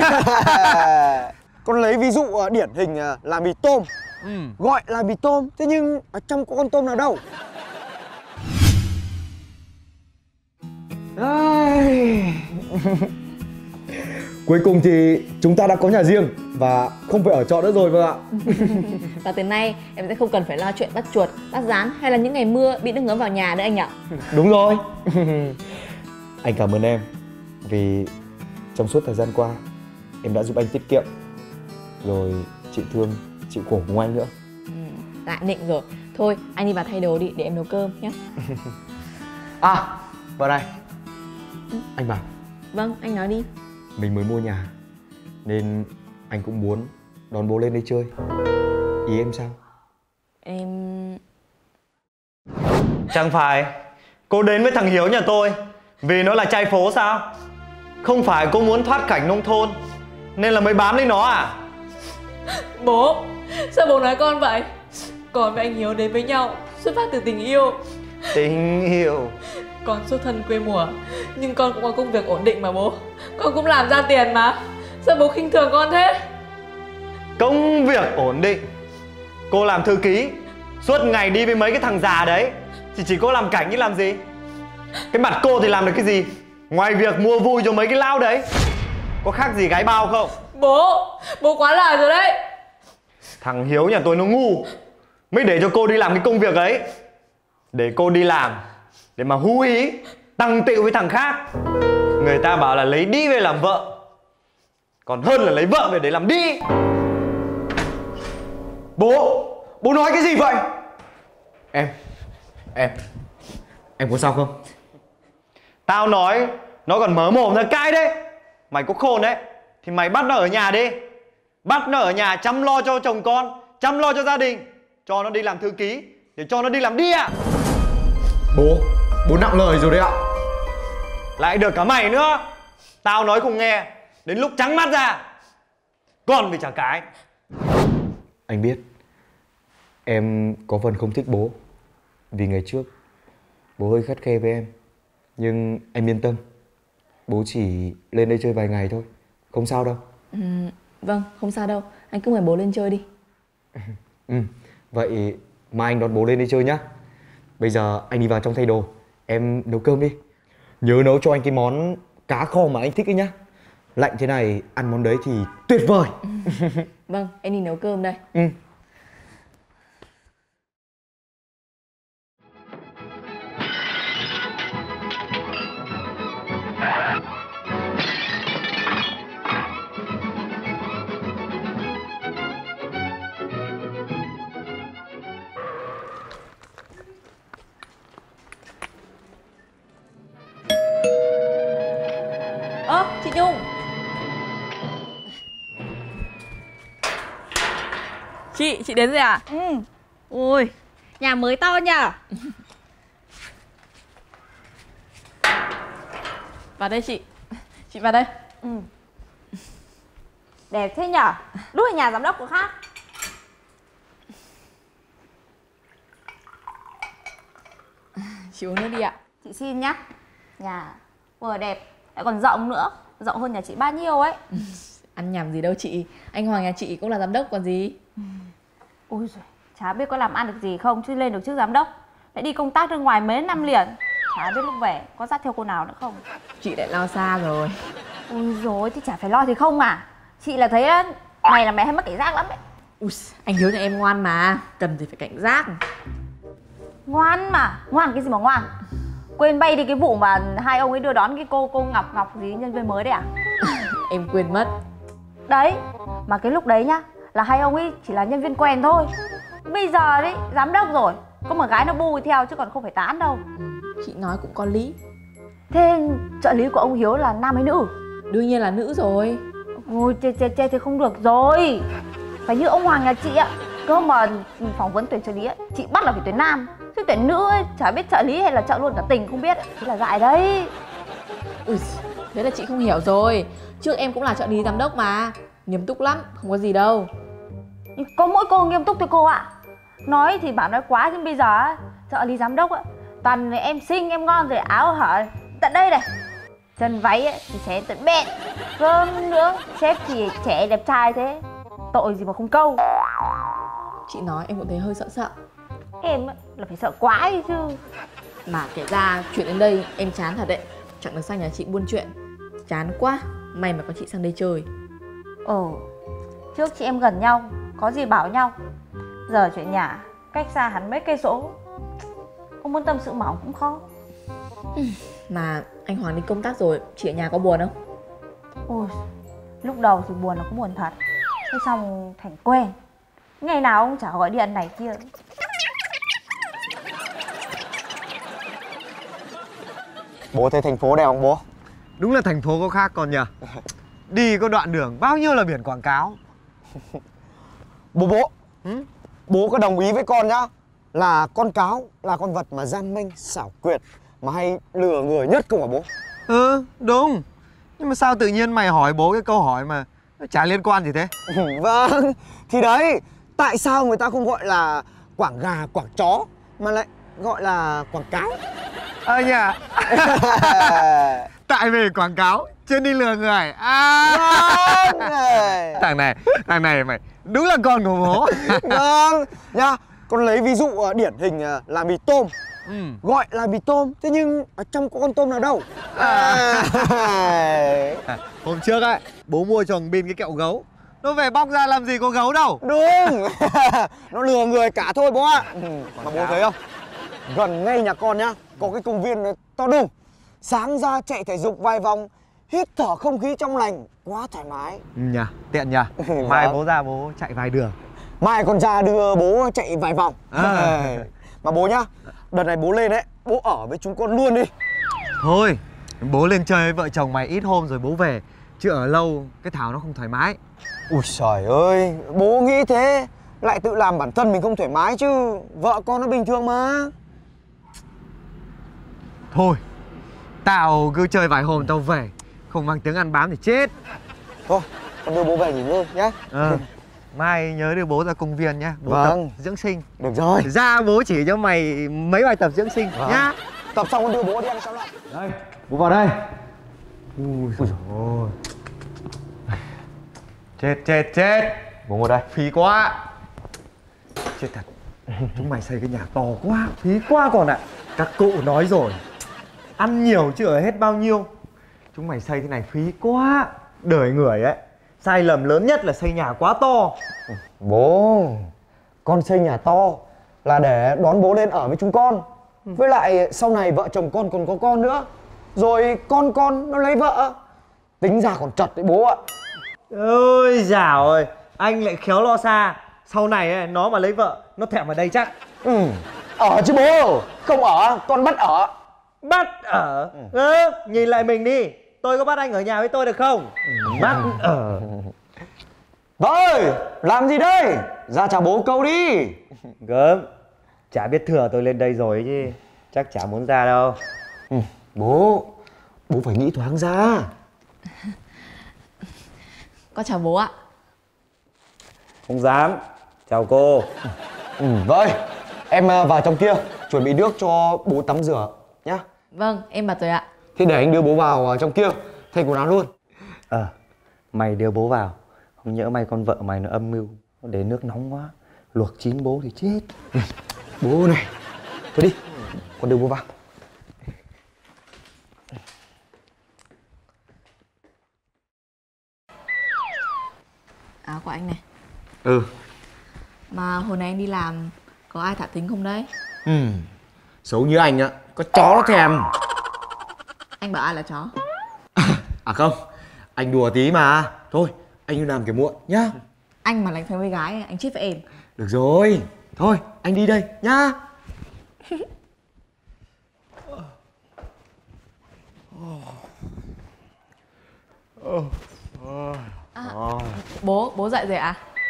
B: Con lấy ví dụ điển hình là mì tôm. Gọi là mì tôm, thế nhưng ở trong có con tôm nào đâu.
H: Cuối cùng thì chúng ta đã có nhà riêng và không phải ở trọ nữa rồi vâng ạ.
D: Và từ nay em sẽ không cần phải lo chuyện bắt chuột, bắt rán hay là những ngày mưa bị nước ngấm vào nhà nữa anh ạ.
H: Đúng rồi. Anh cảm ơn em vì trong suốt thời gian qua em đã giúp anh tiết kiệm, rồi chịu thương, chịu khổ cùng anh nữa.
D: Dạ định rồi. Thôi anh đi vào thay đồ đi để em nấu cơm nhé.
H: Vào đây. Anh bảo
D: Vâng, anh nói đi.
H: mình mới mua nhà nên anh cũng muốn đón bố lên đây chơi. Ý em sao?
D: Em...
A: Chẳng phải cô đến với thằng Hiếu nhà tôi
I: Vì nó là trai phố sao? Không phải cô muốn thoát cảnh nông thôn nên là mới bám lấy nó à?
D: Bố, sao bố nói con vậy? Con với anh Hiếu đến với nhau xuất phát từ tình yêu.
I: Tình yêu.
D: Con xuất thân quê mùa, nhưng con cũng có công việc ổn định mà bố. Con cũng làm ra tiền mà. Sao bố khinh thường con thế?
I: Công việc ổn định? Cô làm thư ký, suốt ngày đi với mấy cái thằng già đấy thì chỉ có làm cảnh chứ làm gì? Cái mặt cô thì làm được cái gì? Ngoài việc mua vui cho mấy cái lão đấy, có khác gì gái bao không?
D: Bố quá lời rồi đấy.
I: Thằng Hiếu nhà tôi nó ngu, mới để cho cô đi làm cái công việc ấy. Để cô đi làm để mà hú hí, tăng tịu với thằng khác. Người ta bảo là lấy đi về làm vợ, còn hơn là lấy vợ về để làm đi.
B: Bố nói cái gì vậy? Em có sao không?
I: Tao nói nó còn mở mồm ra cãi đấy. Mày có khôn đấy thì mày bắt nó ở nhà đi. Bắt nó ở nhà chăm lo cho chồng con, chăm lo cho gia đình. Cho nó đi làm thư ký, để cho nó đi làm đi ạ.
B: Bố nặng lời rồi đấy ạ.
I: Lại được cả mày nữa. Tao nói không nghe, đến lúc trắng mắt ra con phải trả cái.
H: Anh biết em có phần không thích bố, vì ngày trước bố hơi khắt khe với em. Nhưng em yên tâm, bố chỉ lên đây chơi vài ngày thôi, không sao đâu.
D: Vâng, không sao đâu. Anh cứ mời bố lên chơi đi.
H: Vậy mai anh đón bố lên đây chơi nhá. Bây giờ anh đi vào trong thay đồ, em nấu cơm đi. Nhớ nấu cho anh cái món cá kho mà anh thích ấy nhá. Lạnh thế này ăn món đấy thì tuyệt vời.
D: Vâng, em đi nấu cơm đây. Chị Nhung. Chị đến rồi à?
C: Ui, nhà mới to nhờ.
D: Vào đây chị vào đây.
C: Đẹp thế nhở. Đúng là nhà giám đốc của khác.
D: Chị uống nước đi ạ.
C: Chị xin nhá. Nhà vừa đẹp lại còn rộng nữa, rộng hơn nhà chị bao nhiêu ấy.
D: Ăn nhầm gì đâu chị, anh Hoàng nhà chị cũng là giám đốc còn gì.
C: Ôi giời, chả biết có làm ăn được gì không chứ lên được chức giám đốc. Lại đi công tác nước ngoài mấy năm liền, chả biết lúc về có dắt theo cô nào nữa không.
D: Chị lại lo xa rồi.
C: Ôi dồi, thì chả phải lo thì không à. Chị là thấy mày là mẹ hay mất cảnh giác lắm ấy.
D: Ui, anh Hiếu nhà em ngoan mà, cần gì phải cảnh giác.
C: Ngoan mà, ngoan cái gì mà ngoan. Quên bay đi cái vụ mà hai ông ấy đưa đón cái cô Ngọc gì nhân viên mới đấy à?
D: Em quên mất.
C: Đấy, mà cái lúc đấy nhá, là hai ông ấy chỉ là nhân viên quen thôi. Bây giờ đấy, giám đốc rồi, có một gái nó bu theo chứ còn không phải tán đâu.
D: Chị nói cũng có lý.
C: Thế trợ lý của ông Hiếu là nam hay nữ?
D: Đương nhiên là nữ rồi.
C: Ôi, chê thì không được rồi. Phải như ông Hoàng nhà chị ạ. Cơ mà phỏng vấn tuyển trợ lý ấy, chị bắt là phải tuyển nam. Chứ tuyển nữ ấy, chả biết trợ lý hay là trợ luôn cả tình không biết. Thế là dại đấy.
D: Ui, thế là chị không hiểu rồi. Trước em cũng là trợ lý giám đốc mà. Nghiêm túc lắm, không có gì đâu.
C: Có mỗi cô nghiêm túc thôi cô ạ. Nói thì bảo nói quá nhưng bây giờ trợ lý giám đốc ấy, toàn em xinh em ngon rồi áo hở tận đây này. Chân váy ấy, thì xé tận bẹn. Cơm nữa, sếp thì trẻ đẹp trai thế. Tội gì mà không câu.
D: Chị nói em cũng thấy hơi sợ sợ.
C: Em ấy, là phải sợ quá ấy chứ.
D: Mà kể ra chuyện đến đây em chán thật đấy. Chẳng được sang nhà chị buôn chuyện. Chán quá, may mà có chị sang đây chơi.
C: Trước chị em gần nhau, có gì bảo nhau. Giờ chuyện nhà, cách xa hẳn mấy cây số. Không muốn tâm sự mỏng cũng khó.
D: Mà anh Hoàng đi công tác rồi, chị ở nhà có buồn không?
C: Ôi, lúc đầu thì buồn là cũng buồn thật. Thế xong thành quen. Ngày nào ông chả gọi điện này kia.
A: Bố thấy thành phố đẹp không bố?
B: Đúng là thành phố có khác còn nhờ. Đi có đoạn đường bao nhiêu là biển quảng cáo.
A: Bố Bố có đồng ý với con nhá, là con cáo là con vật mà gian manh xảo quyệt,
H: mà hay lừa người nhất không hả bố?
B: Ừ, đúng. Nhưng mà sao tự nhiên mày hỏi bố cái câu hỏi mà nó chả liên quan gì thế?
H: Vâng, thì đấy, tại sao người ta không gọi là quảng gà, quảng chó mà lại gọi là quảng cáo?
B: Nhỉ. Tại vì quảng cáo chứ đi lừa người.
H: Vâng.
B: Thằng này mày đúng là con của bố.
H: Vâng, nha. Con lấy ví dụ điển hình là mì tôm. Gọi là mì tôm, thế nhưng ở trong có con tôm nào đâu.
B: Hôm trước ấy, bố mua cho thằng Bin cái kẹo gấu. Nó về bóc ra làm gì có gấu đâu.
H: Đúng. Nó lừa người cả thôi bố ạ. Mà bố thấy không? Gần ngay nhà con nhá, có cái công viên to đùng. Sáng ra chạy thể dục vài vòng, hít thở không khí trong lành, quá thoải mái.
B: Nhỉ, tiện nhỉ. Mai bố ra bố chạy vài đường.
H: Mai con ra đưa bố chạy vài vòng. Mà bố nhá, đợt này bố lên đấy, bố ở với chúng con luôn đi.
B: Thôi, bố lên chơi với vợ chồng mày ít hôm rồi bố về. Chứ ở lâu cái Thảo nó không thoải mái.
H: Ui trời ơi, bố nghĩ thế lại tự làm bản thân mình không thoải mái chứ. Vợ con nó bình thường mà.
B: Thôi, tao cứ chơi vài hôm tao về. Không mang tiếng ăn bám thì chết.
H: Thôi, con đưa bố về nghỉ ngơi nhá.
B: Mai nhớ đưa bố ra công viên nhá. Bố
H: Vâng.
B: tập dưỡng sinh.
H: Được rồi.
B: Ra bố chỉ cho mày mấy bài tập dưỡng sinh nhá.
H: Tập xong con đưa bố đi ăn sao lại.
B: Đây, bố vào đây. Ui dồi ôi. Chết.
H: Bố ngồi đây.
B: Phí quá. Chết thật. Chúng mày xây cái nhà to quá, phí quá còn ạ. Các cụ nói rồi, ăn nhiều chứ ở hết bao nhiêu. Chúng mày xây thế này phí quá. Đời người ấy, sai lầm lớn nhất là xây nhà quá to.
H: Bố, con xây nhà to là để đón bố lên ở với chúng con. Với lại sau này vợ chồng con còn có con nữa. Rồi con nó lấy vợ. Tính ra còn chật đấy bố ạ.
B: Ôi dào ơi, anh lại khéo lo xa. Sau này ấy, nó mà lấy vợ, nó thèm vào đây chắc.
H: Ở chứ bố, không ở, con bắt ở.
B: Bắt ở? Nhìn lại mình đi. Tôi có bắt anh ở nhà với tôi được không? Bắt ở.
H: Vợ ơi, làm gì đây? Ra chào bố câu đi.
I: Gớm, chả biết thừa tôi lên đây rồi chứ chắc chả muốn ra đâu.
H: Bố phải nghĩ thoáng ra.
D: Con chào bố ạ.
I: Không dám. Chào cô.
H: Vâng, em vào trong kia chuẩn bị nước cho bố tắm rửa nhá.
D: Vâng, em bật rồi ạ.
H: Thế để anh đưa bố vào trong kia thay quần áo luôn.
I: Mày đưa bố vào, không nhỡ may con vợ mày nó âm mưu, nó để nước nóng quá, luộc chín bố thì chết.
H: Bố này, thôi đi, con đưa bố vào.
D: Áo của anh này.
B: Mà
D: hồi này anh đi làm có ai thả thính không đấy?
B: Xấu như anh á, có chó nó thèm.
D: Anh bảo ai là chó?
B: À không, anh đùa tí mà. Thôi, anh đi làm kiểu muộn nhá.
D: Anh mà lánh phép với gái anh chết với em.
B: Được rồi, thôi anh đi đây nhá.
D: Bố dậy rồi ạ?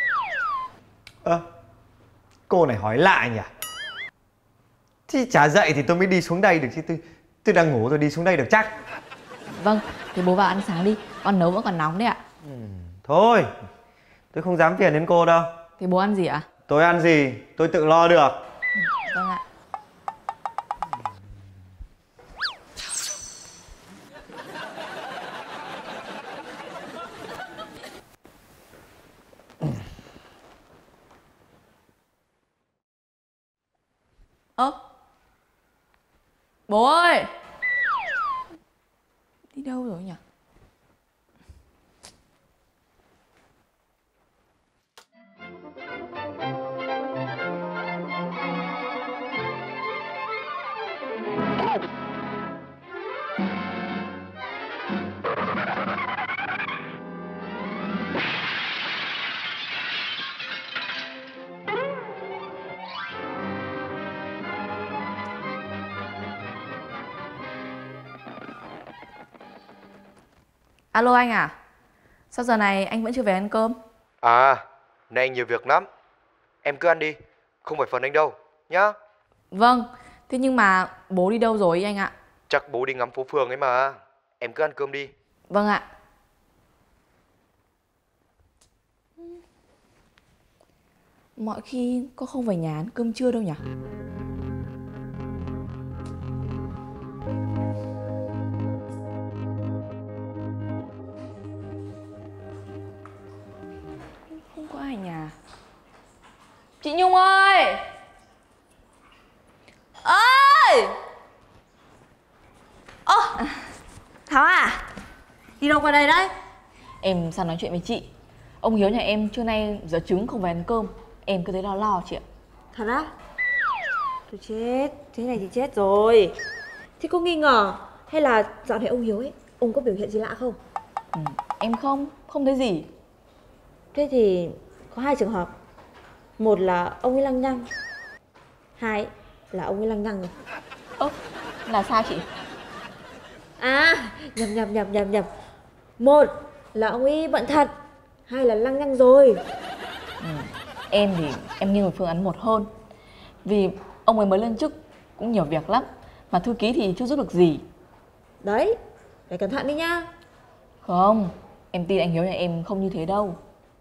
I: Cô này hỏi lại nhỉ? Thì chả dậy thì tôi mới đi xuống đây được chứ. Tôi đang ngủ tôi đi xuống đây được chắc.
D: Vâng, thì bố vào ăn sáng đi. Con nấu vẫn còn nóng đấy ạ.
I: Thôi, tôi không dám phiền đến cô đâu.
D: Thì bố ăn gì ạ?
I: Tôi ăn gì, tôi tự lo được.
D: Vâng ạ. Bố ơi! Đi đâu rồi nhỉ? Alo anh à? Sao giờ này anh vẫn chưa về ăn cơm?
H: À, nay anh nhiều việc lắm. Em cứ ăn đi, không phải phần anh đâu, nhá.
D: Vâng, Thế nhưng mà bố đi đâu rồi ý anh ạ?
H: Chắc bố đi ngắm phố phường ấy mà. Em cứ ăn cơm đi.
D: Vâng ạ. Mọi khi cô không về nhà ăn cơm trưa đâu nhỉ? Không có ai nhà. Chị Nhung ơi! Ơi!
C: Ơ, Thảo à? Đi đâu qua đây đấy?
D: Em sang nói chuyện với chị. Ông Hiếu nhà em trưa nay giờ trứng không về ăn cơm. Em cứ thấy lo lo chị ạ.
C: Thật á? Tôi chết, thế này thì chết rồi. Thế cô nghi ngờ hay là dạo này ông Hiếu ấy, ông có biểu hiện gì lạ không?
D: Em không thấy gì.
C: Thế thì có hai trường hợp. Một là ông ấy lăng nhăng, hai là ông ấy lăng nhăng rồi.
D: Ơ, là sao chị?
C: À, nhầm. Một là ông ấy bận thật, hai là lăng nhăng rồi.
D: Em thì em nghiêng về phương án một hơn. Vì ông ấy mới lên chức cũng nhiều việc lắm, mà thư ký thì chưa giúp được gì.
C: Đấy, phải cẩn thận đi nhá.
D: Không, em tin anh Hiếu nhà em không như thế đâu.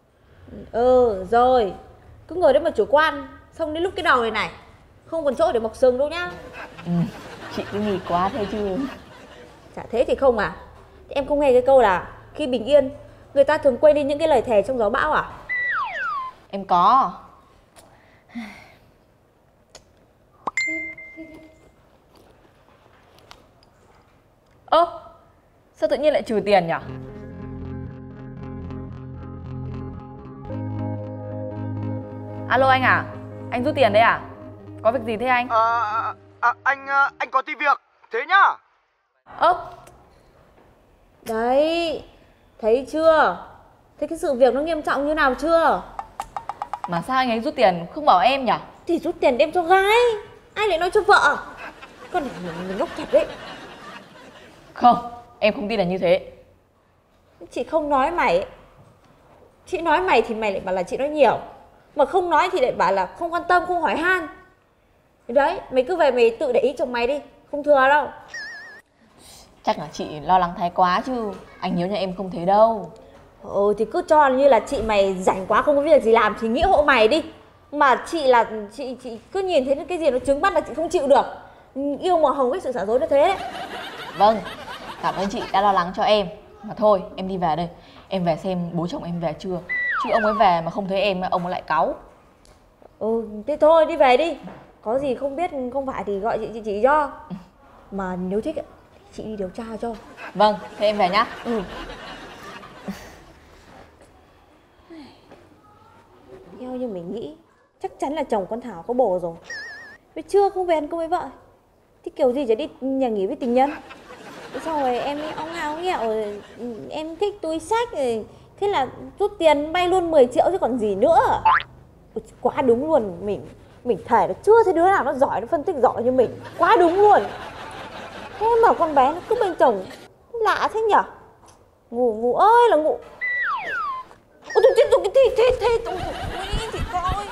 C: Rồi. Cứ ngồi đấy mà chủ quan, xong đến lúc cái đầu này không còn chỗ để mọc sừng đâu nhá.
D: Chị cứ nghĩ quá thế chứ.
C: Chả thế thì không à? Thế em không nghe cái câu là khi bình yên người ta thường quên đi những cái lời thề trong gió bão à?
D: Em có. Ơ, sao tự nhiên lại trừ tiền nhỉ? Alo anh à, anh rút tiền đấy à? Có việc gì thế anh?
A: Anh có tí việc, thế nhá.
D: Ơ,
C: Đấy, thấy chưa? Thấy cái sự việc nó nghiêm trọng như nào chưa?
D: mà sao anh ấy rút tiền không bảo em nhỉ?
C: Thì rút tiền đem cho gái, ai lại nói cho vợ? Con này mình ngốc thật đấy.
D: Không, em không tin là như thế.
C: Chị không nói mày. Chị nói mày thì mày lại bảo là chị nói nhiều, mà không nói thì lại bảo là không quan tâm, không hỏi han. Đấy, mày cứ về mày tự để ý chồng mày đi, không thừa đâu.
D: Chắc là chị lo lắng thái quá chứ anh Hiếu nhà em không thế đâu.
C: Thì cứ cho như là chị mày rảnh quá không có việc gì làm thì nghĩ hộ mày đi. Mà chị là chị cứ nhìn thấy cái gì nó trứng mắt là chị không chịu được. Yêu màu hồng cái sự giả dối như thế đấy.
D: Vâng, cảm ơn chị đã lo lắng cho em. Mà thôi, em đi về đây. Em về xem bố chồng em về chưa. Chứ ông ấy về mà không thấy em, ông ấy lại cáu.
C: Thế thôi đi về đi. Có gì không biết không phải thì gọi chị chỉ cho. Mà nếu thích chị đi điều tra cho.
D: Vâng, thế em về nhá.
C: Theo như mình nghĩ, chắc chắn là chồng con Thảo có bồ rồi. Với chưa không về ăn cơm với vợ thì kiểu gì chả đi nhà nghỉ với tình nhân. Xong rồi em óng áo nghẹo rồi, em thích túi xách rồi, thế là rút tiền bay luôn 10 triệu chứ còn gì nữa. Quá đúng luôn, mình thề là chưa thấy đứa nào nó giỏi, nó phân tích giỏi như mình. Quá đúng luôn. Thế mà con bé nó cứ bên chồng lạ thế nhở. Ngủ ơi là ngủ. Ôi tôi chết rồi, cái thế thì coi.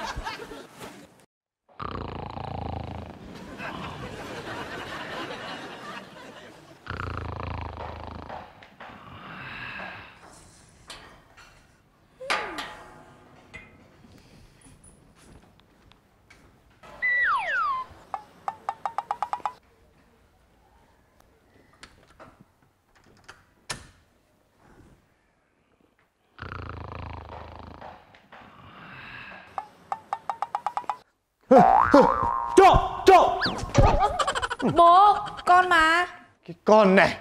I: Trộm!
D: Bố, con mà.
I: Cái con này.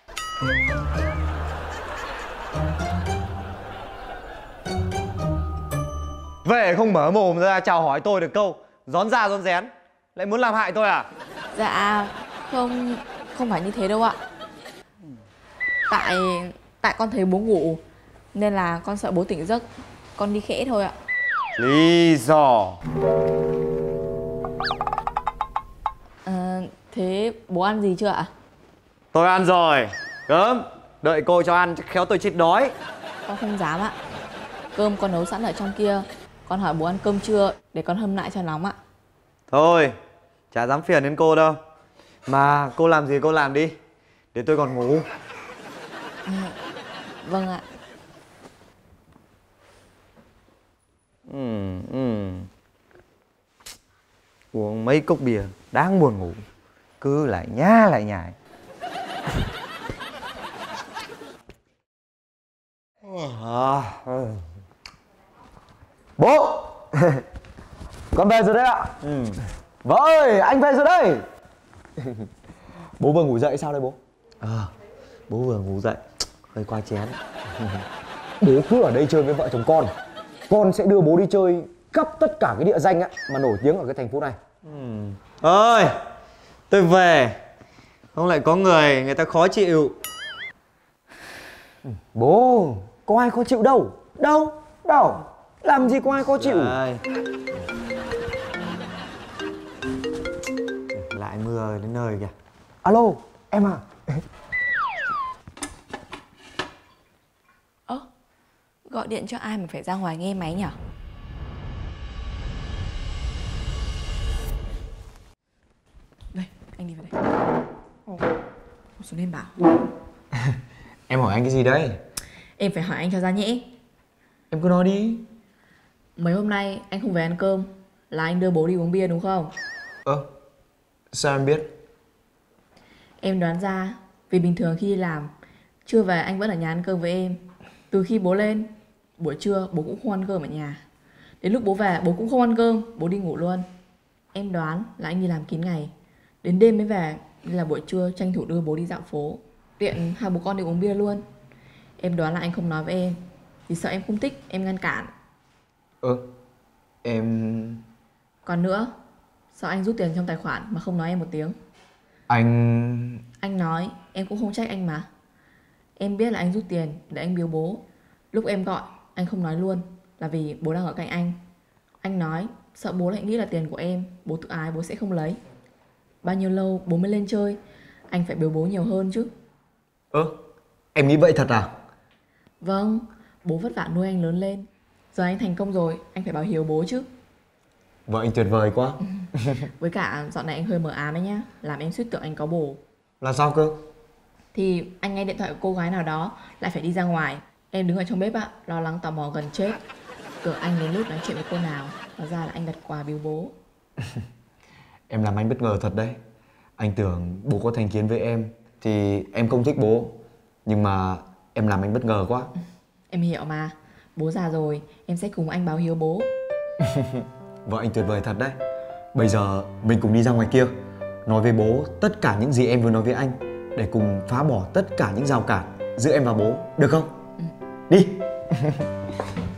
I: Về không mở mồm ra chào hỏi tôi được câu, rón ra rón rén, lại muốn làm hại tôi à?
D: Dạ, không phải như thế đâu ạ. Tại con thấy bố ngủ nên là con sợ bố tỉnh giấc, con đi khẽ thôi ạ.
I: Lý do.
D: Thế bố ăn gì chưa ạ?
I: Tôi ăn rồi. Gớm, đợi cô cho ăn khéo tôi chết đói.
D: Con không dám ạ. Cơm con nấu sẵn ở trong kia. Con hỏi bố ăn cơm chưa để con hâm lại cho nóng ạ.
I: Thôi, Chả dám phiền đến cô đâu. Mà cô làm gì cô làm đi, để tôi còn ngủ.
D: Vâng ạ.
I: Uống mấy cốc bia đáng buồn ngủ, cứ lại nhá lại nhải.
H: Bố. Con về rồi đấy ạ. Vợ ơi, anh về rồi đây. Bố vừa ngủ dậy sao đây bố?
I: Bố vừa ngủ dậy, hơi qua chén.
H: Bố cứ ở đây chơi với vợ chồng con sẽ đưa bố đi chơi khắp tất cả cái địa danh á mà nổi tiếng ở cái thành phố này.
I: Ơi, tôi về, không lại có người ta khó chịu.
H: Bố, có ai khó chịu đâu. Đâu, làm gì có ai khó chịu.
I: Đây. Lại mưa đến nơi kìa.
H: Alo, em à.
D: Gọi điện cho ai mà phải ra ngoài nghe máy nhở? Đây, anh đi vào đây. Xuống lên bảo.
H: Em hỏi anh cái gì đấy?
D: Em phải hỏi anh cho ra nhẽ.
H: Em cứ nói đi.
D: Mấy hôm nay anh không về ăn cơm là anh đưa bố đi uống bia đúng không?
H: Sao em biết?
D: Em đoán ra vì bình thường khi đi làm trưa về anh vẫn ở nhà ăn cơm với em. Từ khi bố lên, buổi trưa bố cũng không ăn cơm ở nhà. Đến lúc bố về bố cũng không ăn cơm, bố đi ngủ luôn. Em đoán là anh đi làm kín ngày, đến đêm mới về, nên là buổi trưa tranh thủ đưa bố đi dạo phố, tiện hai bố con đi uống bia luôn. Em đoán là anh không nói với em vì sợ em không thích, em ngăn cản.
H: Em...
D: Còn nữa, sao anh rút tiền trong tài khoản mà không nói em một tiếng?
H: Anh
D: nói, em cũng không trách anh mà. Em biết là anh rút tiền để anh biếu bố. Lúc em gọi, anh không nói luôn là vì bố đang ở cạnh anh. Anh nói, sợ bố lại nghĩ là tiền của em, bố tự ái bố sẽ không lấy. Bao nhiêu lâu bố mới lên chơi, anh phải biếu bố nhiều hơn chứ.
H: Em nghĩ vậy thật à?
D: Vâng, bố vất vả nuôi anh lớn lên. Giờ anh thành công rồi, anh phải báo hiếu bố chứ.
H: Vợ anh tuyệt vời quá.
D: Với cả dạo này anh hơi mờ ám ấy nhá, làm em suýt tưởng anh có bồ.
H: Là sao cơ?
D: Thì anh nghe điện thoại của cô gái nào đó lại phải đi ra ngoài. Em đứng ở trong bếp ạ, lo lắng tò mò gần chết. Tưởng anh đến lúc nói chuyện với cô nào, hóa ra là anh đặt quà biếu bố.
H: Em làm anh bất ngờ thật đấy. Anh tưởng bố có thành kiến với em thì em không thích bố. Nhưng mà em làm anh bất ngờ quá.
D: Em hiểu mà, bố già rồi, em sẽ cùng anh báo hiếu bố.
H: Vợ anh tuyệt vời thật đấy. Bây giờ mình cùng đi ra ngoài kia, nói với bố tất cả những gì em vừa nói với anh, để cùng phá bỏ tất cả những rào cản giữa em và bố, được không? Đi.